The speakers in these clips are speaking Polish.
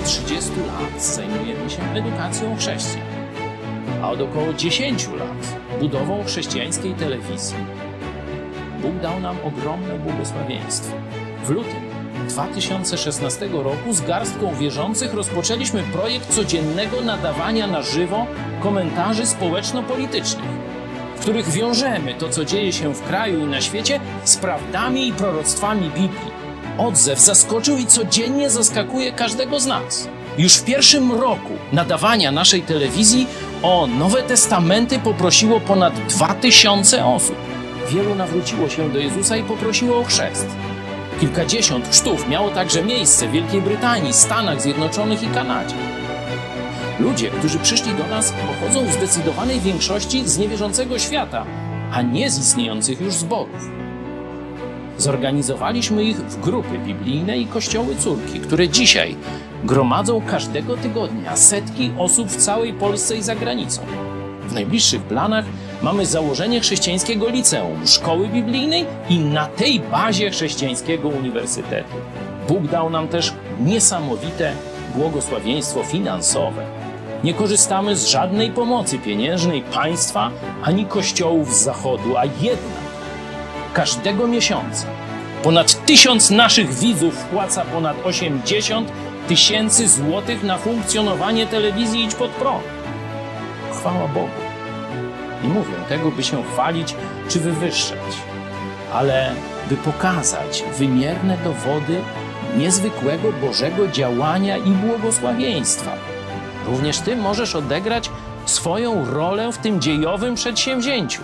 30 lat zajmujemy się edukacją chrześcijan, a od około 10 lat budową chrześcijańskiej telewizji. Bóg dał nam ogromne błogosławieństwo. W lutym 2016 roku z garstką wierzących rozpoczęliśmy projekt codziennego nadawania na żywo komentarzy społeczno-politycznych, w których wiążemy to, co dzieje się w kraju i na świecie, z prawdami i proroctwami Biblii. Odzew zaskoczył i codziennie zaskakuje każdego z nas. Już w pierwszym roku nadawania naszej telewizji o Nowe Testamenty poprosiło ponad 2000 osób. Wielu nawróciło się do Jezusa i poprosiło o chrzest. Kilkadziesiąt chrztów miało także miejsce w Wielkiej Brytanii, Stanach Zjednoczonych i Kanadzie. Ludzie, którzy przyszli do nas, pochodzą w zdecydowanej większości z niewierzącego świata, a nie z istniejących już zborów. Zorganizowaliśmy ich w grupy biblijne i kościoły córki, które dzisiaj gromadzą każdego tygodnia setki osób w całej Polsce i za granicą. W najbliższych planach mamy założenie chrześcijańskiego liceum, szkoły biblijnej i na tej bazie chrześcijańskiego uniwersytetu. Bóg dał nam też niesamowite błogosławieństwo finansowe. Nie korzystamy z żadnej pomocy pieniężnej państwa ani kościołów z zachodu, a jednak każdego miesiąca ponad 1000 naszych widzów wpłaca ponad 80 000 złotych na funkcjonowanie telewizji Idź Pod Prąd. Chwała Bogu. Nie mówię tego, by się chwalić czy wywyższać, ale by pokazać wymierne dowody niezwykłego Bożego działania i błogosławieństwa. Również Ty możesz odegrać swoją rolę w tym dziejowym przedsięwzięciu.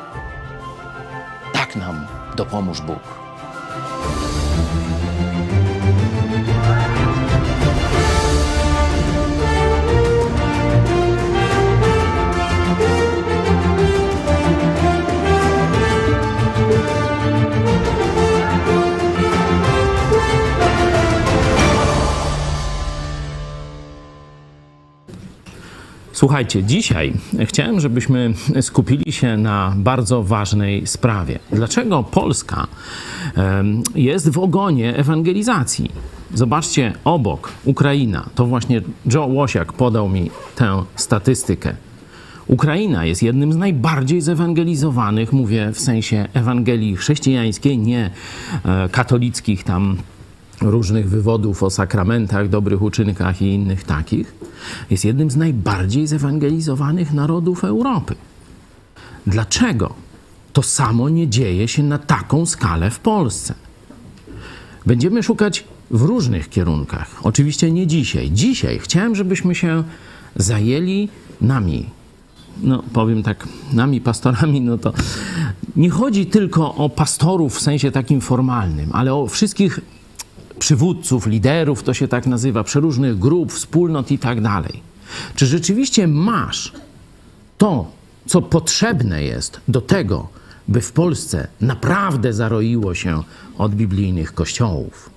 Tak nam dopomóż Bóg. Słuchajcie, dzisiaj chciałem, żebyśmy skupili się na bardzo ważnej sprawie. Dlaczego Polska jest w ogonie ewangelizacji? Zobaczcie, obok Ukraina, to właśnie Joe Łosiak podał mi tę statystykę. Ukraina jest jednym z najbardziej zewangelizowanych, mówię w sensie Ewangelii chrześcijańskiej, nie katolickich tam różnych wywodów o sakramentach, dobrych uczynkach i innych takich, jest jednym z najbardziej zewangelizowanych narodów Europy. Dlaczego to samo nie dzieje się na taką skalę w Polsce? Będziemy szukać w różnych kierunkach. Oczywiście nie dzisiaj. Dzisiaj chciałem, żebyśmy się zajęli nami. No, powiem tak, nami pastorami, no to nie chodzi tylko o pastorów w sensie takim formalnym, ale o wszystkich przywódców, liderów, to się tak nazywa, przeróżnych grup, wspólnot i tak dalej. Czy rzeczywiście masz to, co potrzebne jest do tego, by w Polsce naprawdę zaroiło się od biblijnych kościołów?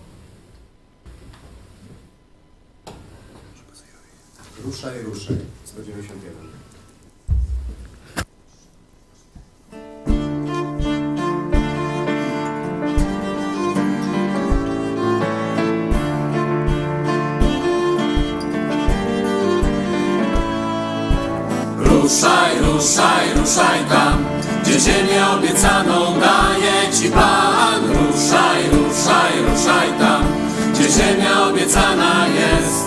Ruszaj, 191. Ruszaj, ruszaj, ruszaj tam, gdzie ziemię obiecaną daje Ci Pan. Ruszaj, ruszaj, ruszaj tam, gdzie ziemia obiecana jest.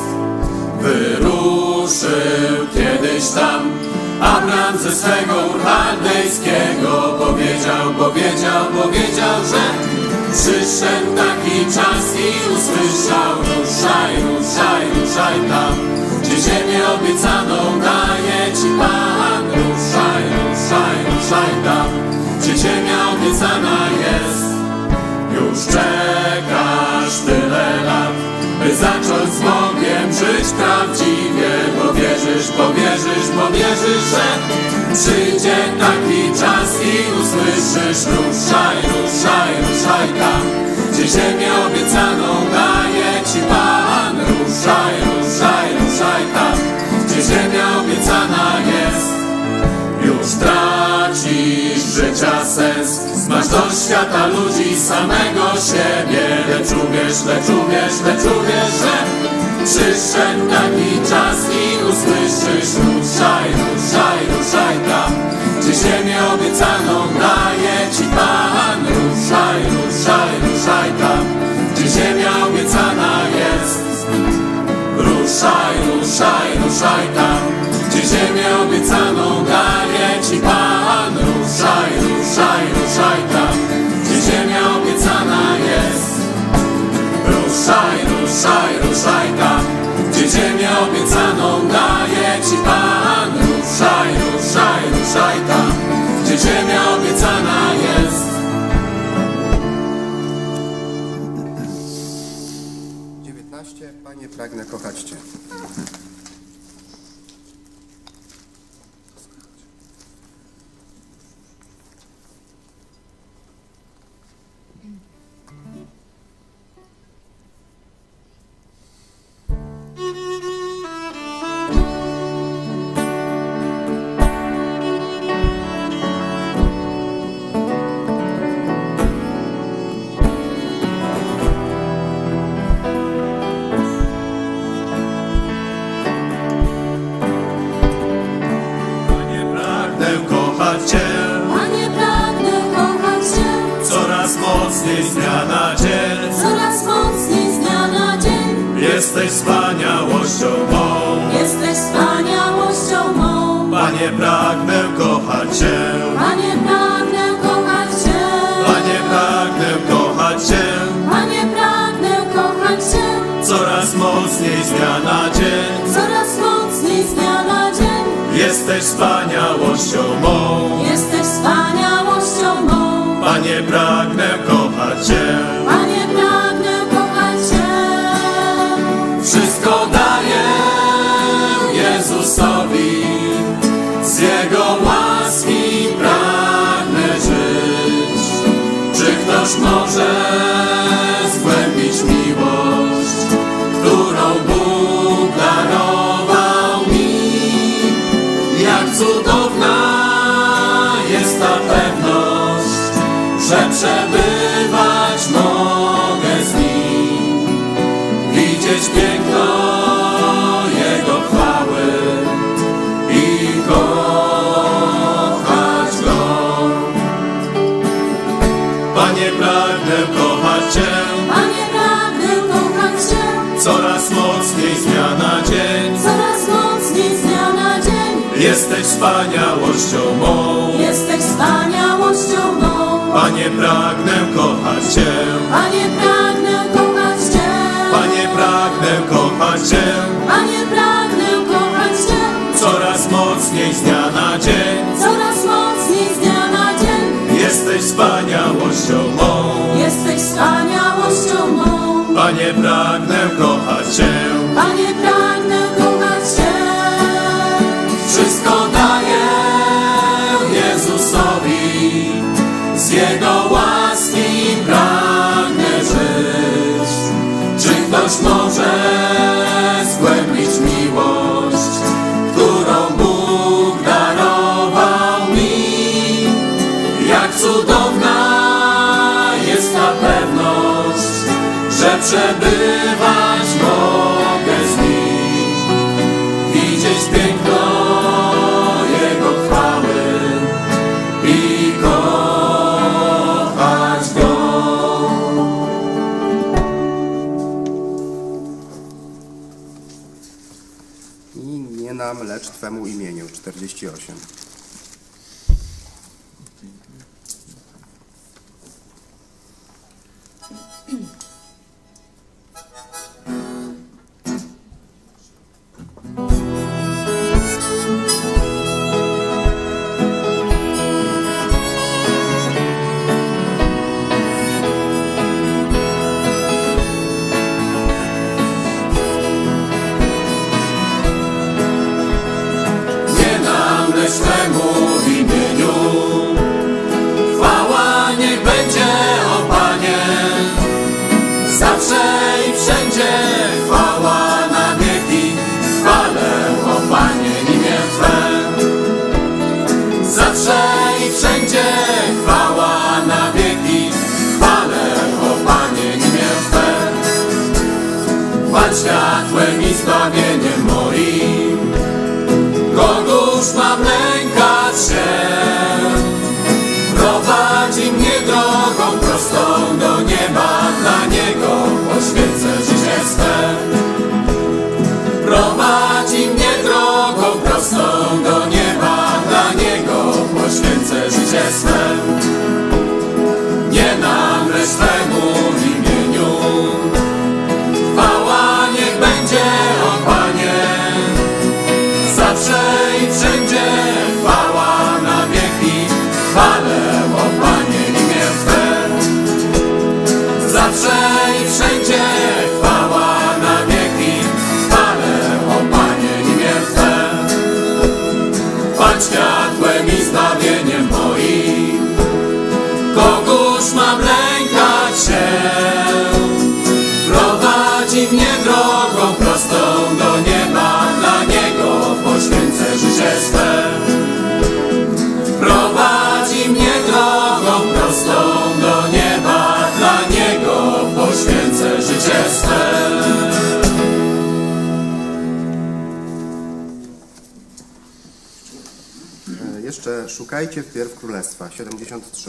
Wyruszył kiedyś tam Abram ze swego Ur Chaldejskiego. Powiedział, że przyszedł taki czas i usłyszał. Ruszaj, ruszaj, ruszaj tam, gdzie ziemię obiecaną daje Ci Pan. Ruszaj, ruszaj, ruszaj tam, gdzie ziemia obiecana jest. Już czekasz tyle lat, by zacząć z Bogiem żyć prawdziwie. Bo wierzysz, że przyjdzie taki czas i usłyszysz. Ruszaj, ruszaj, ruszaj tam, gdzie ziemię obiecaną daje Ci Pan. Ruszaj, ruszaj, ruszaj tam, gdzie ziemia obiecana jest. Już tracisz życia sens, masz do świata ludzi samego siebie. Lecz uwierz, lecz uwierz, lecz uwierz, że przyszedł taki czas i usłyszysz: ruszaj, ruszaj, ruszaj tam, gdzie ziemię obiecaną daje ci Pan. Ruszaj, ruszaj, ruszaj tam, gdzie ziemia obiecana jest. Ruszaj, ruszaj, ruszaj tam, gdzie ziemię obiecaną daje ci Pan. Ruszaj, ruszaj, ruszaj tam, gdzie ziemia obiecana jest. Ruszaj, ruszaj, ruszaj tam, gdzie ziemię obiecaną daje ci Pan. Ruszaj, ruszaj, ruszaj tam, gdzie ziemia obiecana jest. 19. Panie, pragnę kochać Cię. Panie, pragnę kochać Cię, Coraz mocniej z dnia na dzień, coraz mocniej z dnia na dzień. jesteś wspaniałością mą. Jesteś wspaniałością mą. Panie, pragnę kochać Cię. Panie, pragnę kochać Cię. Panie, pragnę kochać Cię. Panie, pragnę kochać Cię, Coraz mocniej z dnia na dzień, coraz mocniej z dnia na dzień. jesteś wspaniałością mą. Jesteś wspaniałością mą. Panie, pragnę kochać Cię. Panie, pragnę kochać Cię. Wszystko daję Jezusowi, z Jego łaski pragnę żyć. Czy ktoś może zgłębić miłość, którą Bóg darował mi? Jak cudowna jest ta pewność, że przebywać mogę z Nim, widzieć piękno Jego chwały i kochać Go. Panie, pragnę kochać Cię, Panie, pragnę kochać Cię, coraz mocniej z dnia na dzień. coraz mocniej z dnia na dzień. Jesteś wspaniałością mą. Jesteś wspaniałością mą. Panie, pragnę kochać Cię. Panie, pragnę kochać Cię. Panie, pragnę kochać Cię. Panie, pragnę kochać Cię, Coraz mocniej z dnia na dzień. coraz mocniej z dnia na dzień. Jesteś wspaniałością mą. Jesteś wspaniałością mą. Panie, pragnę kochać Cię. Panie, pragnę kochać Cię. Wszystko daję Jezusowi, z Jego łaski pragnę żyć. Czy ktoś może zgłębić miłość, którą Bóg darował mi? Jak cudowna jest ta pewność, że przebywać mogę z Nim, widzieć piękno Jego chwały i kochać Go. I nie nam, lecz Twemu imieniu. 48. Nie nam, lecz drogą prostą do nieba, dla Niego poświęcę życie swe. Nie nam lecz Twemu imieniu chwała niech będzie, o Panie. Zawsze i wszędzie chwała na wieki, chwalę, o Panie, imię Twe. Zawsze i wszędzie chwała na wieki, chwalę, o Panie, imię Twe. Pan światłem i zbawieniem moim, kogóż mam lękać się? Prowadzi mnie drogą prostą do nieba, dla Niego poświęcę życie swe. Prowadzi mnie drogą prostą do nieba, dla Niego poświęcę życie swe. Jeszcze szukajcie wpierw Królestwa, 73.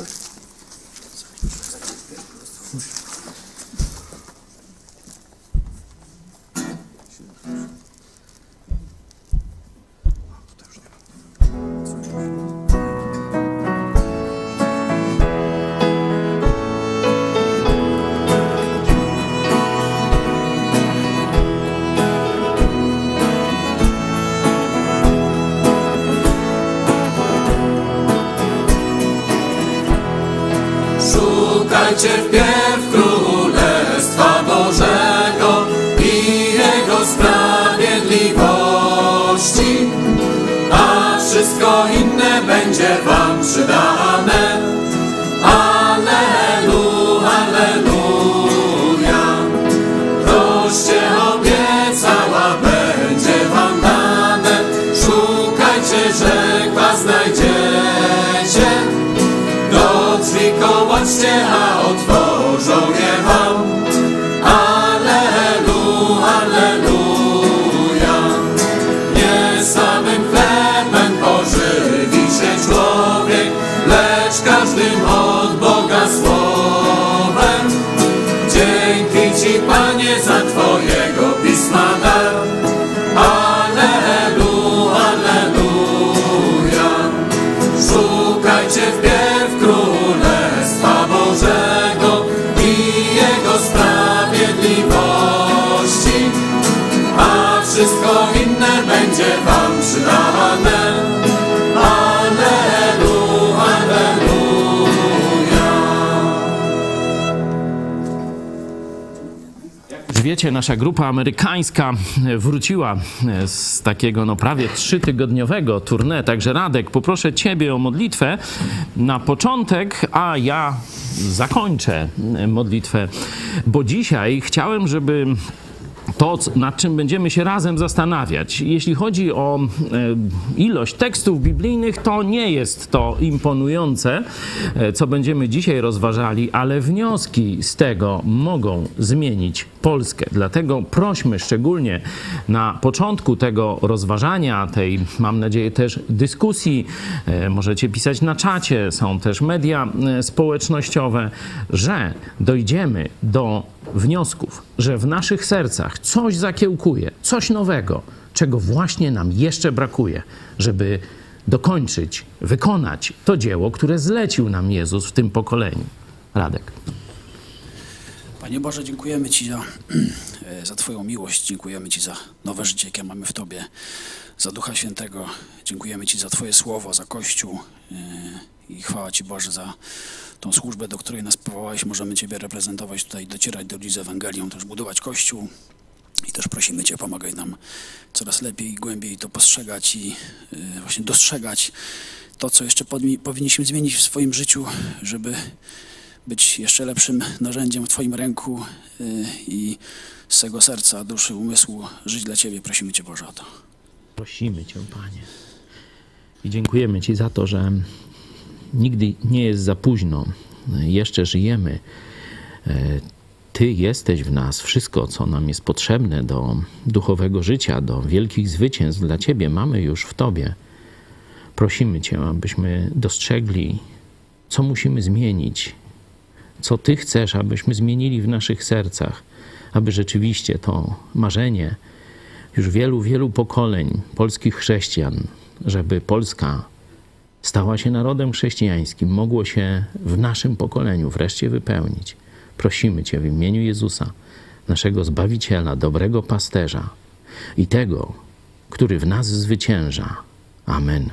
Szukajcie wpierw Królestwa Bożego i Jego sprawiedliwości, a wszystko inne będzie wam przydane. Allelu, alleluja. Toście obiecała, będzie wam dane. Szukajcie, rzekła, znajdziecie. Do drzwi kołaczcie, a otworzą je wam. Allelu, alleluja. Nie samym chlebem pożywi się człowiek, lecz każdym od Boga słowem. Dzięki Ci, Panie, za Twojego pisma dar. Allelu, alleluja. Szukajcie wpierw Królestwa Bożego i Jego sprawiedliwości, a wszystko inne będzie wam przydane. Allelu, alleluja. Już wiecie, nasza grupa amerykańska wróciła z takiego prawie 3-tygodniowego tournée. Także Radek, poproszę Ciebie o modlitwę na początek, a ja zakończę modlitwę, bo dzisiaj chciałem, żeby to, nad czym będziemy się razem zastanawiać. Jeśli chodzi o ilość tekstów biblijnych, to nie jest to imponujące, co będziemy dzisiaj rozważali, ale wnioski z tego mogą zmienić Polskę. Dlatego prośmy szczególnie na początku tego rozważania, tej, mam nadzieję, też dyskusji, możecie pisać na czacie, są też media społecznościowe, że dojdziemy do wniosków, że w naszych sercach coś zakiełkuje, coś nowego, czego właśnie nam jeszcze brakuje, żeby dokończyć, wykonać to dzieło, które zlecił nam Jezus w tym pokoleniu. Radek. Panie Boże, dziękujemy Ci za Twoją miłość, dziękujemy Ci za nowe życie, jakie mamy w Tobie, za Ducha Świętego, dziękujemy Ci za Twoje słowo, za Kościół i chwała Ci, Boże, za tą służbę, do której nas powołałeś. Możemy Ciebie reprezentować tutaj, docierać do ludzi z Ewangelią, też budować Kościół i też prosimy Cię, pomagaj nam coraz lepiej i głębiej to postrzegać i właśnie dostrzegać to, co jeszcze powinniśmy zmienić w swoim życiu, żeby być jeszcze lepszym narzędziem w Twoim ręku i z swego serca, duszy, umysłu żyć dla Ciebie. Prosimy Cię, Boże, o to. Prosimy Cię, Panie. I dziękujemy Ci za to, że nigdy nie jest za późno. Jeszcze żyjemy. Ty jesteś w nas. Wszystko, co nam jest potrzebne do duchowego życia, do wielkich zwycięstw dla Ciebie, mamy już w Tobie. Prosimy Cię, abyśmy dostrzegli, co musimy zmienić, co Ty chcesz, abyśmy zmienili w naszych sercach, aby rzeczywiście to marzenie już wielu, wielu pokoleń polskich chrześcijan, żeby Polska stała się narodem chrześcijańskim, mogło się w naszym pokoleniu wreszcie wypełnić. Prosimy Cię w imieniu Jezusa, naszego Zbawiciela, dobrego pasterza i tego, który w nas zwycięża. Amen.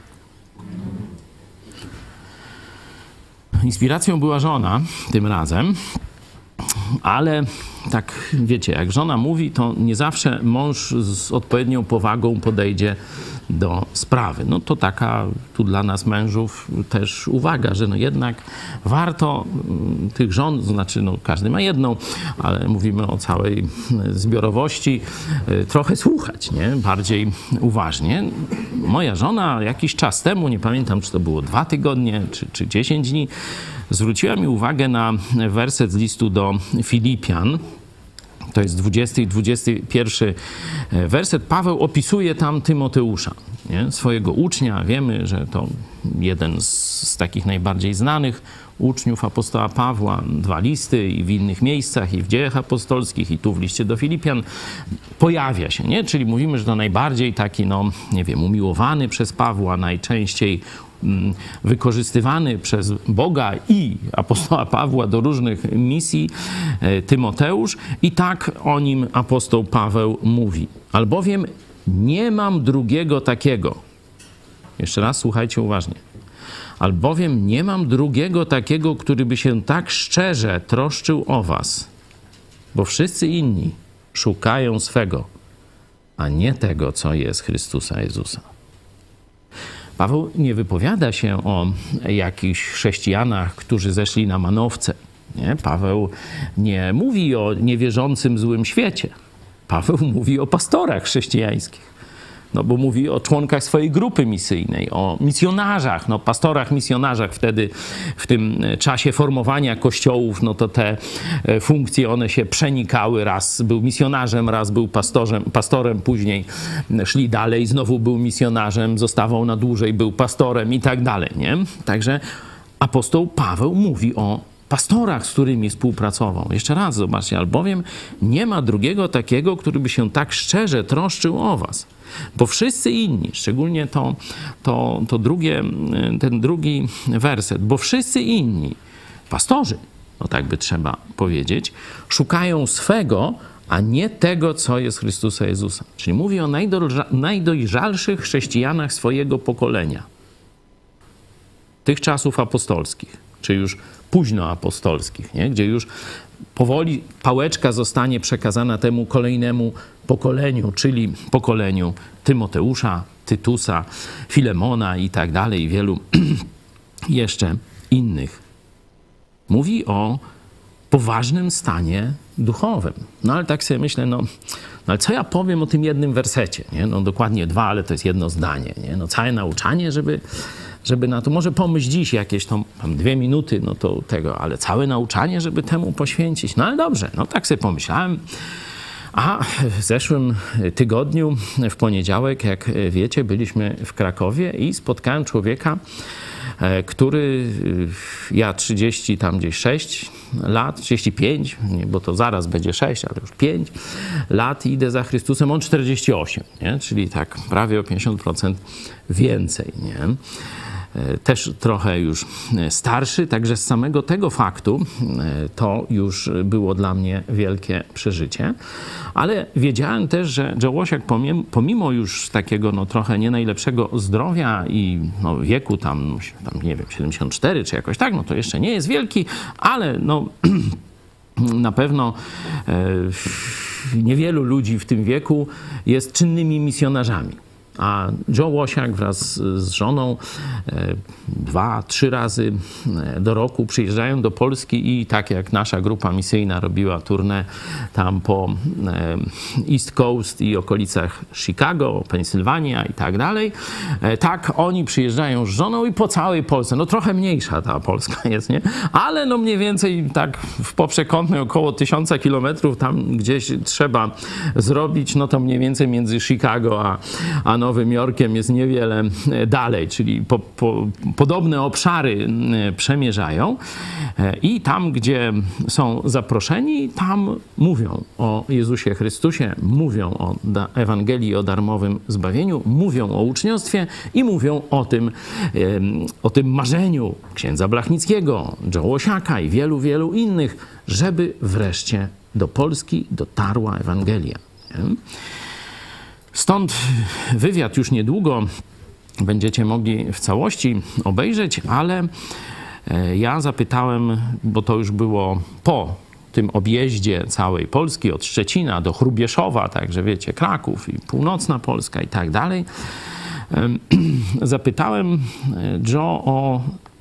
Inspiracją była żona tym razem, ale tak wiecie, jak żona mówi, to nie zawsze mąż z odpowiednią powagą podejdzie do sprawy. No to taka tu dla nas mężów też uwaga, że no jednak warto tych żon, znaczy no każdy ma jedną, ale mówimy o całej zbiorowości, trochę słuchać, nie? Bardziej uważnie. Moja żona jakiś czas temu, nie pamiętam czy to było 2 tygodnie czy 10 dni, zwróciła mi uwagę na werset z listu do Filipian. To jest 20 i 21 werset. Paweł opisuje tam Tymoteusza, nie? Swojego ucznia. Wiemy, że to jeden z takich najbardziej znanych uczniów apostoła Pawła. 2 listy i w innych miejscach, i w Dziejach Apostolskich, i tu w liście do Filipian pojawia się, nie? Czyli mówimy, że to najbardziej taki, no nie wiem, umiłowany przez Pawła, najczęściej wykorzystywany przez Boga i apostoła Pawła do różnych misji Tymoteusz. I tak o nim apostoł Paweł mówi. Albowiem nie mam drugiego takiego. Jeszcze raz słuchajcie uważnie. Albowiem nie mam drugiego takiego, który by się tak szczerze troszczył o was, bo wszyscy inni szukają swego, a nie tego, co jest Chrystusa Jezusa. Paweł nie wypowiada się o jakichś chrześcijanach, którzy zeszli na manowce. Nie? Paweł nie mówi o niewierzącym złym świecie. Paweł mówi o pastorach chrześcijańskich. No bo mówi o członkach swojej grupy misyjnej, o misjonarzach, no pastorach, misjonarzach. Wtedy w tym czasie formowania kościołów, no to te funkcje, one się przenikały. Raz był misjonarzem, raz był pastorem, później szli dalej, znowu był misjonarzem, zostawał na dłużej, był pastorem i tak dalej, nie? Także apostoł Paweł mówi o pastorach, z którymi współpracował. Jeszcze raz zobaczcie, albowiem nie ma drugiego takiego, który by się tak szczerze troszczył o was. Bo wszyscy inni, szczególnie ten drugi werset, bo wszyscy inni, pastorzy, no tak by trzeba powiedzieć, szukają swego, a nie tego, co jest Chrystusa Jezusa. Czyli mówi o najdojrzalszych chrześcijanach swojego pokolenia. Tych czasów apostolskich, czy już późnoapostolskich, nie? Gdzie już powoli pałeczka zostanie przekazana temu kolejnemu pokoleniu, czyli pokoleniu Tymoteusza, Tytusa, Filemona i tak dalej, wielu jeszcze innych. Mówi o poważnym stanie duchowym. No ale tak sobie myślę, no ale co ja powiem o tym jednym wersecie, nie? No dokładnie 2, ale to jest jedno zdanie, nie? No całe nauczanie, żeby na to, może pomyśl dziś jakieś tam 2 minuty, no to tego, ale całe nauczanie, żeby temu poświęcić. No ale dobrze, no tak sobie pomyślałem. A w zeszłym tygodniu, w poniedziałek, jak wiecie, byliśmy w Krakowie i spotkałem człowieka, który, ja 30 tam gdzieś 6 lat, 35, nie, bo to zaraz będzie 6, ale już 5 lat idę za Chrystusem, on 48, nie? Czyli tak prawie o 50% więcej, nie? Też trochę już starszy, także z samego tego faktu to już było dla mnie wielkie przeżycie. Ale wiedziałem też, że Joe Łosiak pomimo już takiego no, trochę nie najlepszego zdrowia i no, wieku tam nie wiem, 74 czy jakoś tak, no to jeszcze nie jest wielki, ale no na pewno niewielu ludzi w tym wieku jest czynnymi misjonarzami. A Joe Łosiak wraz z żoną 2-3 razy do roku przyjeżdżają do Polski i tak jak nasza grupa misyjna robiła tournée tam po East Coast i okolicach Chicago, Pensylwania i tak dalej, tak oni przyjeżdżają z żoną i po całej Polsce. No trochę mniejsza ta Polska jest, nie? Ale no mniej więcej tak w poprzekątnej około 1000 kilometrów tam gdzieś trzeba zrobić, no to mniej więcej między Chicago a Nowym Jorkiem jest niewiele dalej, czyli podobne obszary przemierzają i tam, gdzie są zaproszeni, tam mówią o Jezusie Chrystusie, mówią o Ewangelii, o darmowym zbawieniu, mówią o uczniostwie i mówią o tym marzeniu księdza Blachnickiego, Joe Łosiaka i wielu, wielu innych, żeby wreszcie do Polski dotarła Ewangelia. Nie? Stąd wywiad już niedługo będziecie mogli w całości obejrzeć, ale ja zapytałem, bo to już było po tym objeździe całej Polski, od Szczecina do Hrubieszowa, także wiecie, Kraków i północna Polska i tak dalej. Zapytałem Joe o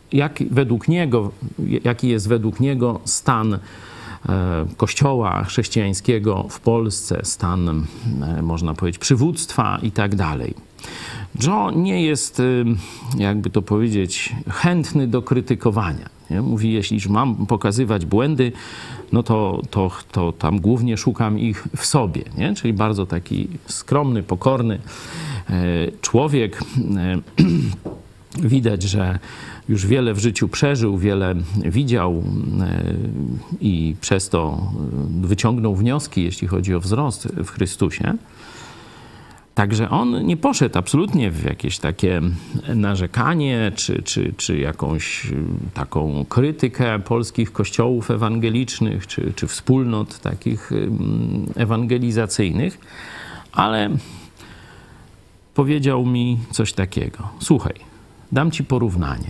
jaki jest według niego stan Kościoła chrześcijańskiego w Polsce, stan, można powiedzieć, przywództwa i tak dalej. Joe nie jest, jakby to powiedzieć, chętny do krytykowania. Nie? Mówi, jeśli już mam pokazywać błędy, no to tam głównie szukam ich w sobie. Nie? Czyli bardzo taki skromny, pokorny człowiek. Widać, że już wiele w życiu przeżył, wiele widział i przez to wyciągnął wnioski, jeśli chodzi o wzrost w Chrystusie. Także on nie poszedł absolutnie w jakieś takie narzekanie czy jakąś taką krytykę polskich kościołów ewangelicznych czy wspólnot takich ewangelizacyjnych, ale powiedział mi coś takiego. Słuchaj, dam ci porównanie.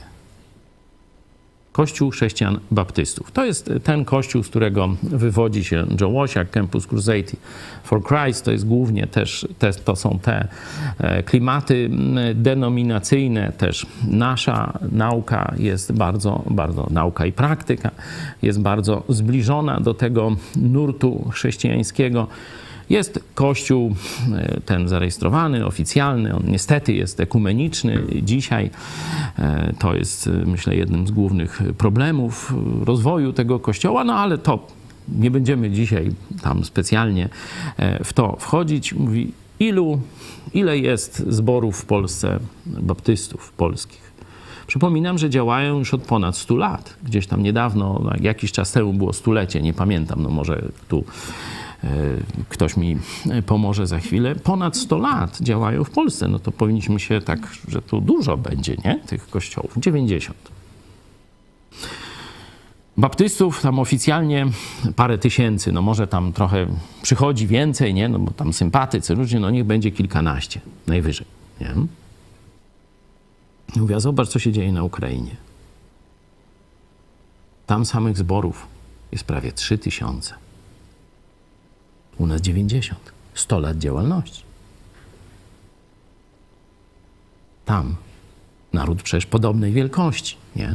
Kościół chrześcijan baptystów. To jest ten kościół, z którego wywodzi się Joe Łosiak, Campus Crusade for Christ. To jest głównie też, to są te klimaty denominacyjne. Też nasza nauka jest bardzo, nauka i praktyka jest bardzo zbliżona do tego nurtu chrześcijańskiego. Jest kościół ten zarejestrowany, oficjalny, on niestety jest ekumeniczny dzisiaj. To jest, myślę, jednym z głównych problemów rozwoju tego kościoła, no ale to nie będziemy dzisiaj tam specjalnie w to wchodzić. Mówi, ile jest zborów w Polsce, baptystów polskich. Przypominam, że działają już od ponad 100 lat. Gdzieś tam niedawno, jakiś czas temu było stulecie, nie pamiętam, no może tu ktoś mi pomoże za chwilę. Ponad 100 lat działają w Polsce. No to powinniśmy się tak, że tu dużo będzie, nie? Tych kościołów. 90. Baptystów tam oficjalnie parę tysięcy. No może tam trochę przychodzi więcej, nie? No bo tam sympatycy, różnie, no niech będzie kilkanaście. Najwyżej, nie? Mówię, zobacz, co się dzieje na Ukrainie. Tam samych zborów jest prawie 3000. U nas 90. 100 lat działalności. Tam naród przecież podobnej wielkości, nie?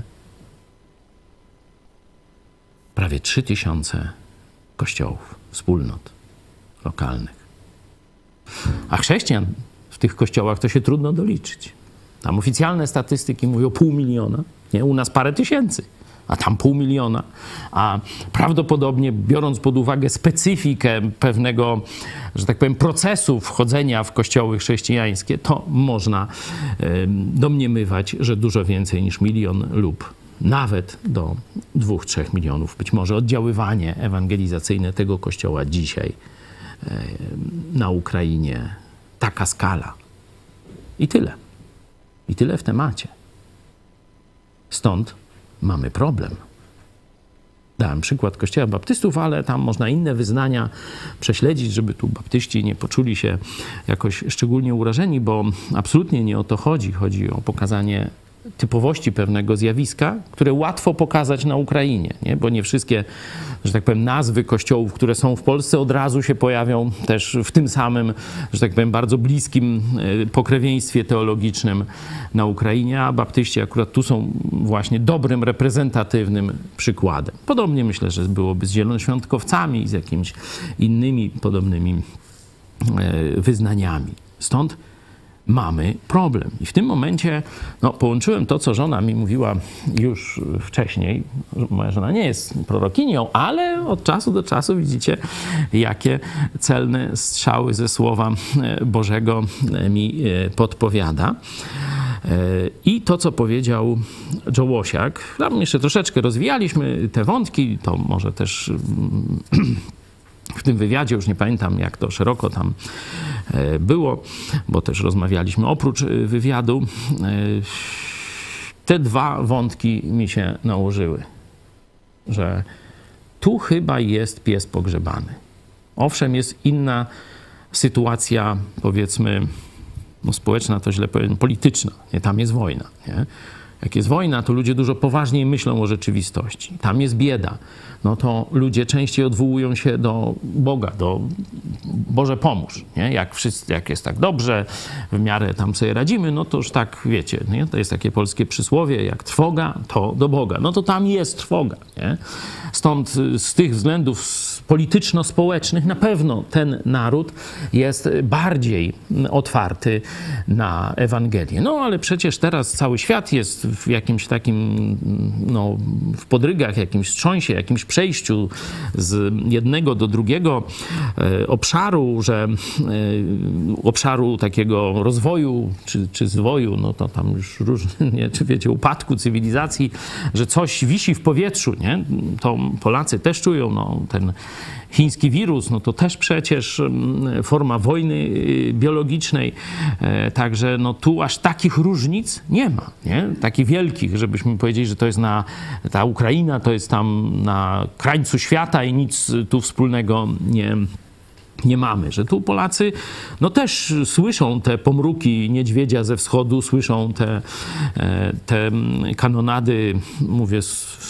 Prawie 3000 kościołów, wspólnot lokalnych. A chrześcijan w tych kościołach to się trudno doliczyć. Tam oficjalne statystyki mówią 500 000, nie? U nas parę tysięcy. A tam 500 000, a prawdopodobnie biorąc pod uwagę specyfikę pewnego, że tak powiem, procesu wchodzenia w kościoły chrześcijańskie, to można domniemywać, że dużo więcej niż 1 000 000 lub nawet do 2-3 milionów. Być może oddziaływanie ewangelizacyjne tego kościoła dzisiaj na Ukrainie, taka skala. I tyle. I tyle w temacie. Stąd mamy problem. Dałem przykład Kościoła Baptystów, ale tam można inne wyznania prześledzić, żeby tu baptyści nie poczuli się jakoś szczególnie urażeni, bo absolutnie nie o to chodzi. Chodzi o pokazanie typowości pewnego zjawiska, które łatwo pokazać na Ukrainie, nie? Bo nie wszystkie, że tak powiem, nazwy kościołów, które są w Polsce, od razu się pojawią też w tym samym, że tak powiem, bardzo bliskim pokrewieństwie teologicznym na Ukrainie, a baptyści akurat tu są właśnie dobrym, reprezentatywnym przykładem. Podobnie myślę, że byłoby z zielonoświątkowcami i z jakimiś innymi podobnymi wyznaniami. Stąd mamy problem. I w tym momencie połączyłem to, co żona mi mówiła już wcześniej. Moja żona nie jest prorokinią, ale od czasu do czasu widzicie, jakie celne strzały ze Słowa Bożego mi podpowiada. I to, co powiedział Joe Łosiak, tam jeszcze troszeczkę rozwijaliśmy te wątki, to może też w tym wywiadzie, już nie pamiętam, jak to szeroko tam było, bo też rozmawialiśmy oprócz wywiadu. Te dwa wątki mi się nałożyły, że tu chyba jest pies pogrzebany. Owszem, jest inna sytuacja, powiedzmy, społeczna, to źle powiem, polityczna. Nie? Tam jest wojna. Nie? Jak jest wojna, to ludzie dużo poważniej myślą o rzeczywistości. Tam jest bieda. No to ludzie częściej odwołują się do Boga, do Boże pomóż. Nie? Jak jest tak dobrze, w miarę tam sobie radzimy, no to już tak wiecie, nie? To jest takie polskie przysłowie, jak trwoga, to do Boga. No to tam jest trwoga. Nie? Stąd z tych względów polityczno-społecznych na pewno ten naród jest bardziej otwarty na Ewangelię. No ale przecież teraz cały świat jest w jakimś takim, w podrygach, jakimś wstrząsie, jakimś przejściu z jednego do drugiego obszaru, obszaru takiego rozwoju czy zwoju, no to tam już różnie, czy wiecie, upadku cywilizacji, że coś wisi w powietrzu, nie? To Polacy też czują, ten chiński wirus, no to też przecież forma wojny biologicznej, także tu aż takich różnic nie ma, nie? Takich wielkich, żebyśmy powiedzieli, że to jest ta Ukraina to jest tam na krańcu świata i nic tu wspólnego nie mamy, że tu Polacy też słyszą te pomruki niedźwiedzia ze wschodu, słyszą te kanonady, mówię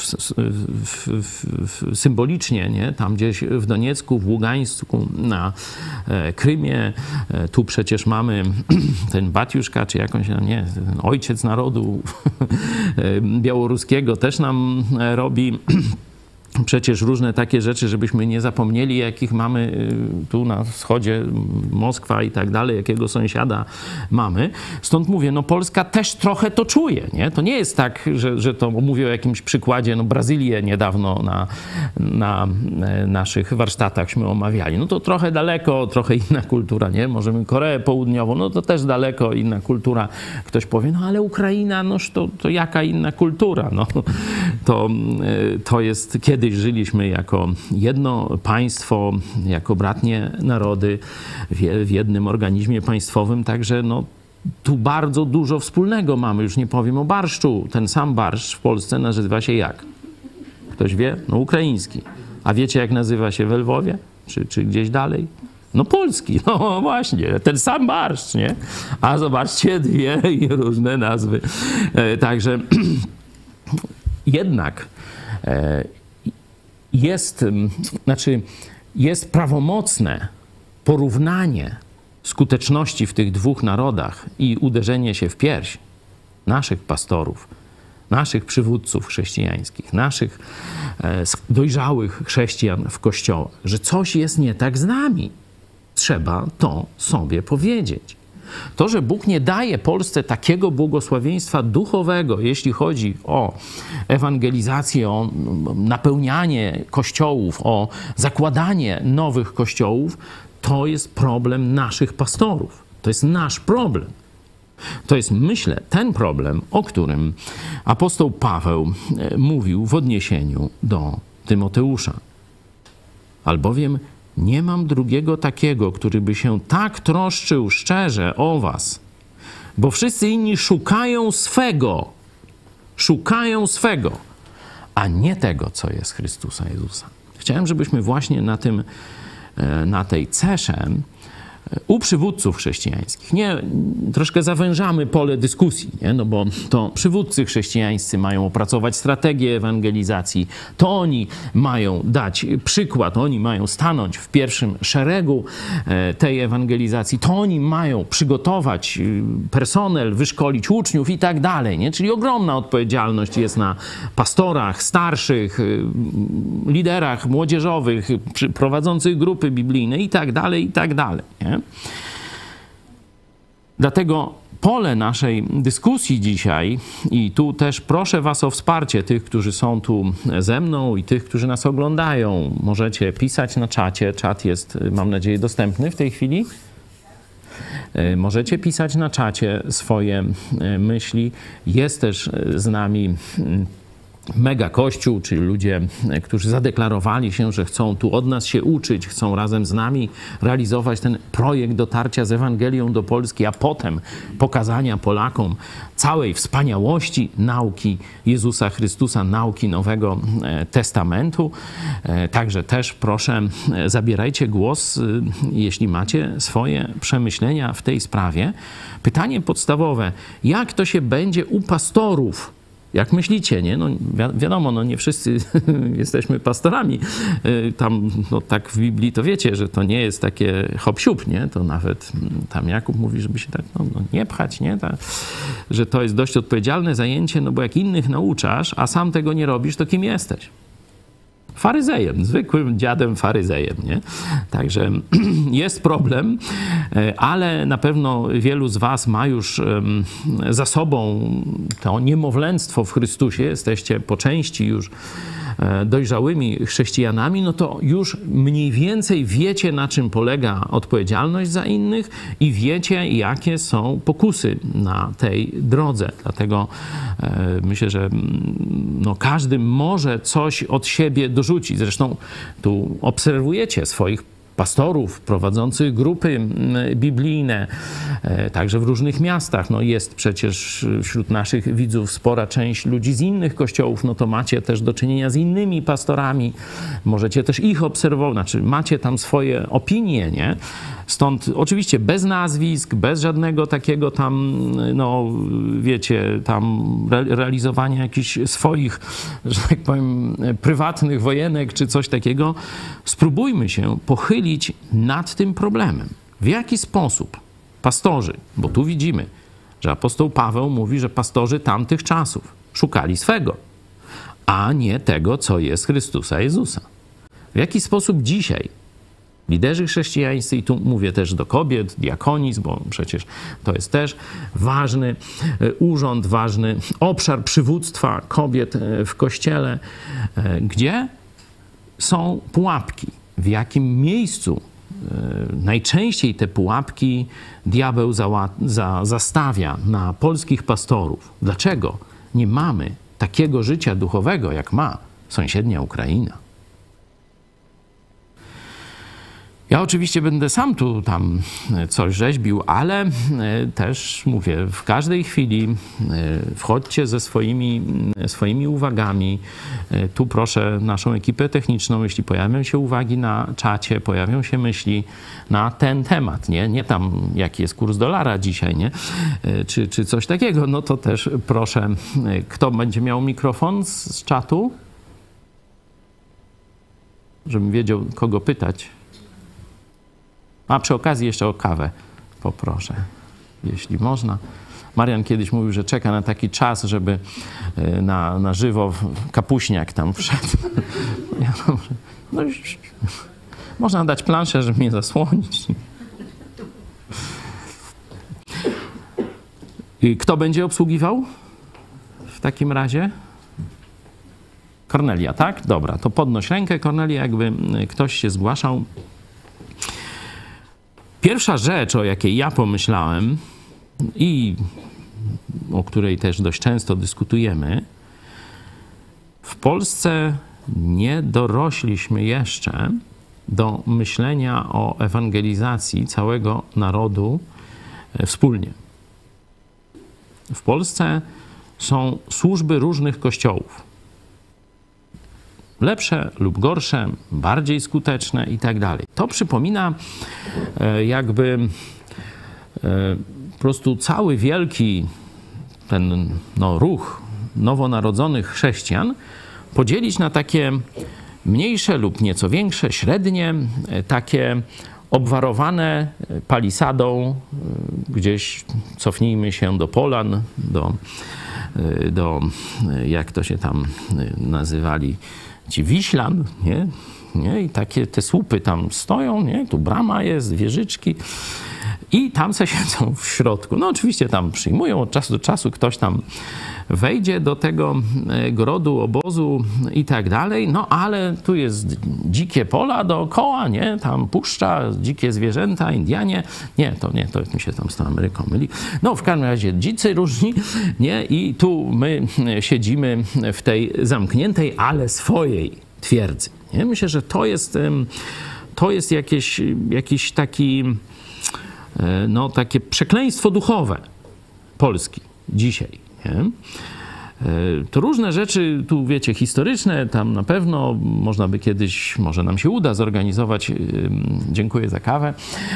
symbolicznie, nie? Tam gdzieś w Doniecku, w Ługańsku, na Krymie. Tu przecież mamy ten Batiuszka, czy jakąś, ten ojciec narodu białoruskiego też nam robi przecież różne takie rzeczy, żebyśmy nie zapomnieli, jakich mamy tu na wschodzie, Moskwa i tak dalej, jakiego sąsiada mamy. Stąd mówię, Polska też trochę to czuje, nie? To nie jest tak, że to mówię o jakimś przykładzie, Brazylię niedawno na naszych warsztatachśmy omawiali. To trochę daleko, trochę inna kultura, nie? Możemy Koreę Południową, to też daleko, inna kultura. Ktoś powie, ale Ukraina, to jaka inna kultura? To jest kiedyś żyliśmy jako jedno państwo, jako bratnie narody w jednym organizmie państwowym, także tu bardzo dużo wspólnego mamy. Już nie powiem o barszczu. Ten sam barszcz w Polsce nazywa się jak? Ktoś wie? Ukraiński. A wiecie, jak nazywa się we Lwowie? Czy gdzieś dalej? Polski. Właśnie. Ten sam barszcz, nie? A zobaczcie, dwie i różne nazwy. Także jednak jest prawomocne porównanie skuteczności w tych dwóch narodach i uderzenie się w pierś naszych pastorów, naszych przywódców chrześcijańskich, naszych dojrzałych chrześcijan w kościołach, że coś jest nie tak z nami. Trzeba to sobie powiedzieć. To, że Bóg nie daje Polsce takiego błogosławieństwa duchowego, jeśli chodzi o ewangelizację, o napełnianie kościołów, o zakładanie nowych kościołów, to jest problem naszych pastorów. To jest nasz problem. To jest, myślę, ten problem, o którym apostoł Paweł mówił w odniesieniu do Tymoteusza. Albowiem nie mam drugiego takiego, który by się tak troszczył szczerze o was, bo wszyscy inni szukają swego, a nie tego, co jest Chrystusa Jezusa. Chciałem, żebyśmy właśnie na tej cesze u przywódców chrześcijańskich, troszkę zawężamy pole dyskusji, nie? Bo to przywódcy chrześcijańscy mają opracować strategię ewangelizacji, to oni mają dać przykład, oni mają stanąć w pierwszym szeregu tej ewangelizacji, to oni mają przygotować personel, wyszkolić uczniów i tak dalej, nie? Czyli ogromna odpowiedzialność jest na pastorach, starszych, liderach młodzieżowych, prowadzących grupy biblijne i tak dalej, nie? Dlatego pole naszej dyskusji dzisiaj, i tu też proszę was o wsparcie tych, którzy są tu ze mną i tych, którzy nas oglądają. Możecie pisać na czacie. Czat jest, mam nadzieję, dostępny w tej chwili. Możecie pisać na czacie swoje myśli. Jest też z nami Mega Kościół, czyli ludzie, którzy zadeklarowali się, że chcą tu od nas się uczyć, chcą razem z nami realizować ten projekt dotarcia z Ewangelią do Polski, a potem pokazania Polakom całej wspaniałości nauki Jezusa Chrystusa, nauki Nowego Testamentu. Także też proszę, zabierajcie głos, jeśli macie swoje przemyślenia w tej sprawie. Pytanie podstawowe: jak to się będzie u pastorów? Jak myślicie, nie? No wiadomo, no nie wszyscy jesteśmy pastorami. Tam, no tak w Biblii to wiecie, że to nie jest takie hop-siup, nie? To nawet tam Jakub mówi, żeby się tak nie pchać, nie? Że to jest dość odpowiedzialne zajęcie, no bo jak innych nauczasz, a sam tego nie robisz, to kim jesteś? Faryzejem, zwykłym dziadem faryzejem, nie? Także jest problem, ale na pewno wielu z was ma już za sobą to niemowlęctwo w Chrystusie. Jesteście po części już dojrzałymi chrześcijanami, no to już mniej więcej wiecie, na czym polega odpowiedzialność za innych i wiecie, jakie są pokusy na tej drodze. Dlatego myślę, że no, każdy może coś od siebie dorzucić. Zresztą tu obserwujecie swoich pastorów prowadzących grupy biblijne, także w różnych miastach. No jest przecież wśród naszych widzów spora część ludzi z innych kościołów, no to macie też do czynienia z innymi pastorami, możecie też ich obserwować, znaczy macie tam swoje opinie, nie? Stąd oczywiście bez nazwisk, bez żadnego takiego tam, no wiecie, tam realizowania jakichś swoich, że tak powiem, prywatnych wojenek czy coś takiego, spróbujmy się pochylić nad tym problemem. W jaki sposób pastorzy, bo tu widzimy, że apostoł Paweł mówi, że pastorzy tamtych czasów szukali swego, a nie tego, co jest Chrystusa Jezusa. W jaki sposób dzisiaj liderzy chrześcijańscy, i tu mówię też do kobiet, diakonizm, bo przecież to jest też ważny urząd, ważny obszar przywództwa kobiet w Kościele, gdzie są pułapki, w jakim miejscu najczęściej te pułapki diabeł zastawia na polskich pastorów. Dlaczego nie mamy takiego życia duchowego, jak ma sąsiednia Ukraina? Ja oczywiście będę sam tu tam coś rzeźbił, ale też mówię, w każdej chwili wchodźcie ze swoimi uwagami. Tu proszę naszą ekipę techniczną, jeśli pojawią się uwagi na czacie, pojawią się myśli na ten temat, nie tam jaki jest kurs dolara dzisiaj, nie? Czy coś takiego, no to też proszę, kto będzie miał mikrofon z czatu? Żebym wiedział, kogo pytać. A przy okazji jeszcze o kawę poproszę, jeśli można. Marian kiedyś mówił, że czeka na taki czas, żeby na żywo kapuśniak tam wszedł. Ja mówię, no już, można dać planszę, żeby mnie zasłonić. I kto będzie obsługiwał w takim razie? Kornelia, tak? Dobra, to podnoś rękę, Kornelia, jakby ktoś się zgłaszał. Pierwsza rzecz, o jakiej ja pomyślałem i o której też dość często dyskutujemy, w Polsce nie dorośliśmy jeszcze do myślenia o ewangelizacji całego narodu wspólnie. W Polsce są służby różnych kościołów. Lepsze lub gorsze, bardziej skuteczne i tak dalej. To przypomina jakby po prostu cały wielki ten ruch nowonarodzonych chrześcijan podzielić na takie mniejsze lub nieco większe, średnie, takie obwarowane palisadą, gdzieś cofnijmy się do Polan, do jak to się tam nazywali, ci Wiślan, nie? I takie te słupy tam stoją, nie? Tu brama jest, wieżyczki. I tam se siedzą w środku. No oczywiście tam przyjmują, od czasu do czasu ktoś tam wejdzie do tego grodu, obozu i tak dalej, no ale tu jest dzikie pola dookoła, nie? Tam puszcza, dzikie zwierzęta, Indianie. To mi się tam z tą Ameryką myli. No w każdym razie dzicy różni, nie? I tu my siedzimy w tej zamkniętej, ale swojej twierdzy, nie? Myślę, że to jest jakiś taki, no takie przekleństwo duchowe Polski dzisiaj. Nie? To różne rzeczy, tu wiecie, historyczne, tam na pewno można by kiedyś, może nam się uda zorganizować, dziękuję za kawę,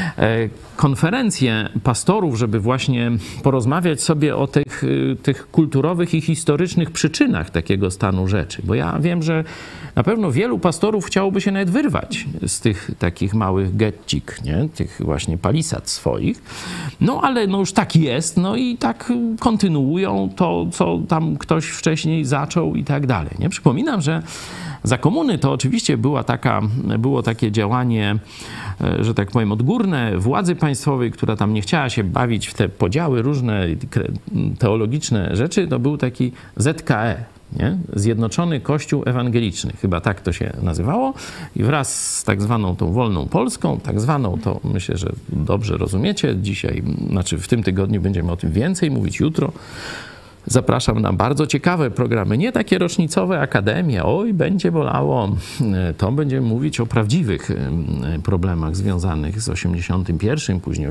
konferencję pastorów, żeby właśnie porozmawiać sobie o tych kulturowych i historycznych przyczynach takiego stanu rzeczy. Bo ja wiem, że na pewno wielu pastorów chciałoby się nawet wyrwać z tych takich małych getcik, nie? Tych właśnie palisad swoich. No ale no już tak jest, no i tak kontynuują to, co tam ktoś wcześniej zaczął i tak dalej. Nie? Przypominam, że za komuny to oczywiście było takie działanie, że tak powiem, odgórne władzy państwowej, która tam nie chciała się bawić w te podziały różne teologiczne rzeczy, to był taki ZKE. Nie? Zjednoczony Kościół Ewangeliczny, chyba tak to się nazywało, i wraz z tak zwaną tą wolną Polską, tak zwaną, to myślę, że dobrze rozumiecie, dzisiaj, znaczy w tym tygodniu będziemy o tym więcej mówić, jutro zapraszam na bardzo ciekawe programy, nie takie rocznicowe, akademie, oj, będzie bolało. To będziemy mówić o prawdziwych problemach związanych z 81, później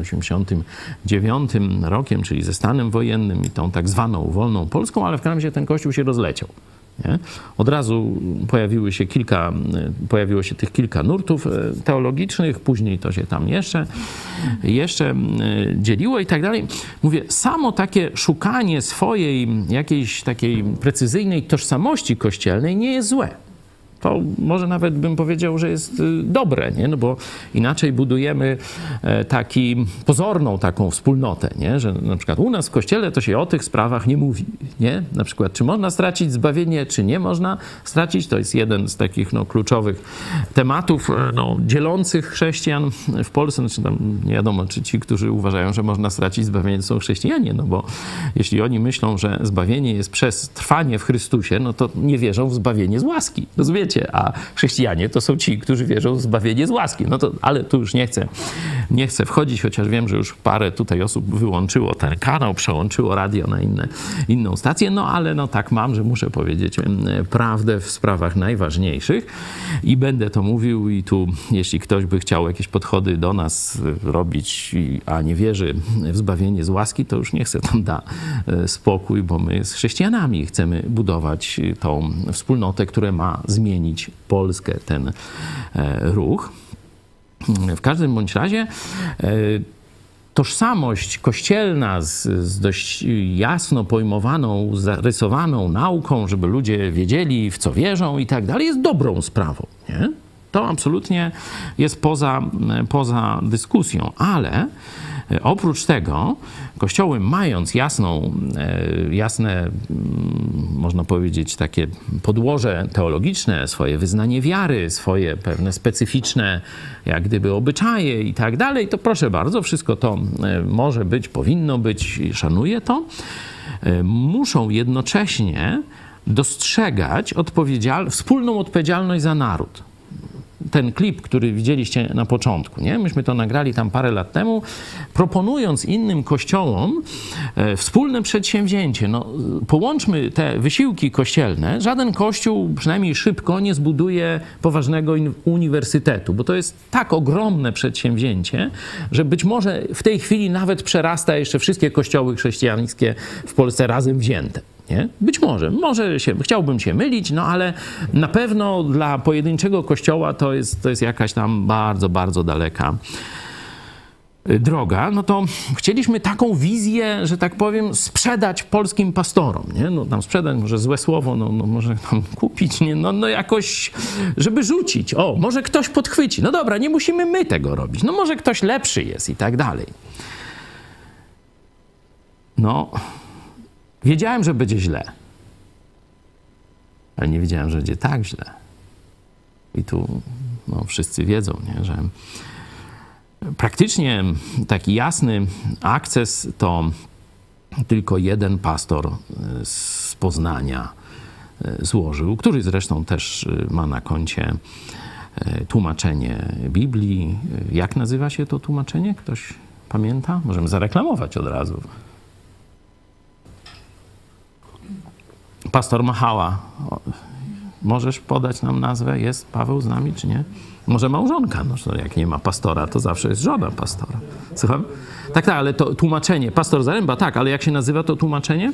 89 rokiem, czyli ze stanem wojennym i tą tak zwaną wolną Polską, ale w każdym razie ten kościół się rozleciał. Nie? Od razu pojawiło się tych kilka nurtów teologicznych, później to się tam jeszcze dzieliło i tak dalej. Mówię, samo takie szukanie swojej jakiejś takiej precyzyjnej tożsamości kościelnej nie jest złe. To może nawet bym powiedział, że jest dobre, nie? No bo inaczej budujemy pozorną taką wspólnotę, nie? Że na przykład u nas w kościele to się o tych sprawach nie mówi, nie? Na przykład, czy można stracić zbawienie, czy nie można stracić, to jest jeden z takich kluczowych tematów dzielących chrześcijan w Polsce. Znaczy tam nie wiadomo, czy ci, którzy uważają, że można stracić zbawienie, to są chrześcijanie, no bo jeśli oni myślą, że zbawienie jest przez trwanie w Chrystusie, no to nie wierzą w zbawienie z łaski, rozumiecie? A chrześcijanie to są ci, którzy wierzą w zbawienie z łaski. No to, ale tu już nie chcę wchodzić, chociaż wiem, że już parę tutaj osób wyłączyło ten kanał, przełączyło radio na inną stację, no ale tak mam, że muszę powiedzieć prawdę w sprawach najważniejszych i będę to mówił i tu, jeśli ktoś by chciał jakieś podchody do nas robić, a nie wierzy w zbawienie z łaski, to już niech se tam da spokój, bo my z chrześcijanami chcemy budować tą wspólnotę, która ma zmienić Polskę, ten ruch. W każdym bądź razie tożsamość kościelna z dość jasno pojmowaną, zarysowaną nauką, żeby ludzie wiedzieli, w co wierzą i tak dalej, jest dobrą sprawą. Nie? To absolutnie jest poza dyskusją, ale oprócz tego kościoły, mając jasne, można powiedzieć, takie podłoże teologiczne, swoje wyznanie wiary, swoje pewne specyficzne, jak gdyby obyczaje i tak dalej, to proszę bardzo, wszystko to może być, powinno być, szanuję to, muszą jednocześnie dostrzegać wspólną odpowiedzialność za naród. Ten klip, który widzieliście na początku, nie? Myśmy to nagrali tam parę lat temu, proponując innym kościołom wspólne przedsięwzięcie. Połączmy te wysiłki kościelne. Żaden kościół, przynajmniej szybko, nie zbuduje poważnego uniwersytetu, bo to jest tak ogromne przedsięwzięcie, że być może w tej chwili nawet przerasta jeszcze wszystkie kościoły chrześcijańskie w Polsce razem wzięte. Nie? Być może. Chciałbym się mylić, ale na pewno dla pojedynczego kościoła to jest jakaś tam bardzo, bardzo daleka droga. No to chcieliśmy taką wizję, że tak powiem, sprzedać polskim pastorom. Nie? Tam sprzedać, może złe słowo, może tam kupić, nie? Jakoś, żeby rzucić. Może ktoś podchwyci. No dobra, nie musimy my tego robić. Może ktoś lepszy jest i tak dalej. Wiedziałem, że będzie źle, ale nie wiedziałem, że będzie tak źle. I tu wszyscy wiedzą, nie? Że Praktycznie taki jasny akces to tylko jeden pastor z Poznania złożył, który zresztą też ma na koncie tłumaczenie Biblii. Jak nazywa się to tłumaczenie? Ktoś pamięta? Możemy zareklamować od razu. Pastor Machała. Możesz podać nam nazwę? Jest Paweł z nami, czy nie? Może małżonka? No to jak nie ma pastora, to zawsze jest żona pastora. Słucham? Tak, ale to tłumaczenie. Pastor Zaręba, tak, ale jak się nazywa to tłumaczenie?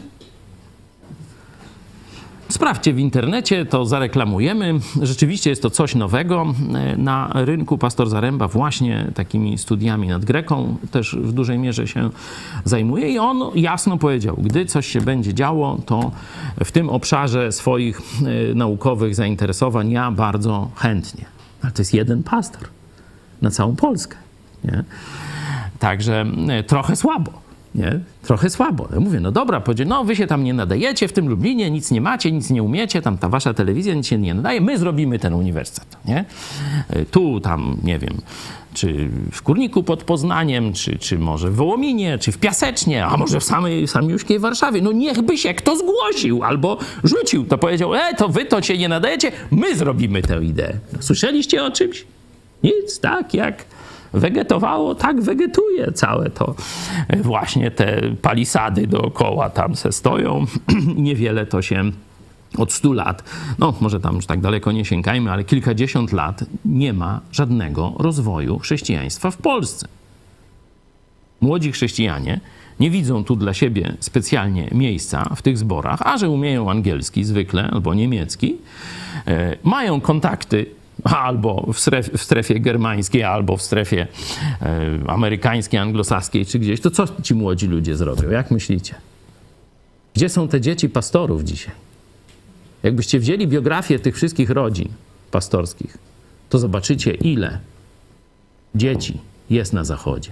Sprawdźcie w internecie, to zareklamujemy. Rzeczywiście jest to coś nowego na rynku. Pastor Zaręba właśnie takimi studiami nad Greką też w dużej mierze się zajmuje i on jasno powiedział, gdy coś się będzie działo, to w tym obszarze swoich naukowych zainteresowań ja bardzo chętnie. Ale to jest jeden pastor na całą Polskę. Nie? Także trochę słabo. Nie? Trochę słabo. Ja mówię, no dobra, no wy się tam nie nadajecie w tym Lublinie, nic nie macie, nic nie umiecie, tam ta wasza telewizja nic się nie nadaje, my zrobimy ten uniwersytet, nie? Tu, tam, nie wiem, czy w Kurniku pod Poznaniem, czy może w Wołominie, czy w Piasecznie, a może w samiuszkiej Warszawie. No niechby się kto zgłosił albo rzucił, to powiedział, to wy to się nie nadajecie, my zrobimy tę ideę. Słyszeliście o czymś? Nic, tak jak wegetowało, tak wegetuje całe to. Właśnie te palisady dookoła tam se stoją. Niewiele to się od 100 lat, no może tam już tak daleko nie sięgajmy, ale kilkadziesiąt lat nie ma żadnego rozwoju chrześcijaństwa w Polsce. Młodzi chrześcijanie nie widzą tu dla siebie specjalnie miejsca w tych zborach, a że umieją angielski zwykle albo niemiecki, mają kontakty albo w strefie germańskiej, albo w strefie amerykańskiej, anglosaskiej, czy gdzieś, to co ci młodzi ludzie zrobią? Jak myślicie? Gdzie są te dzieci pastorów dzisiaj? Jakbyście wzięli biografię tych wszystkich rodzin pastorskich, to zobaczycie, ile dzieci jest na Zachodzie.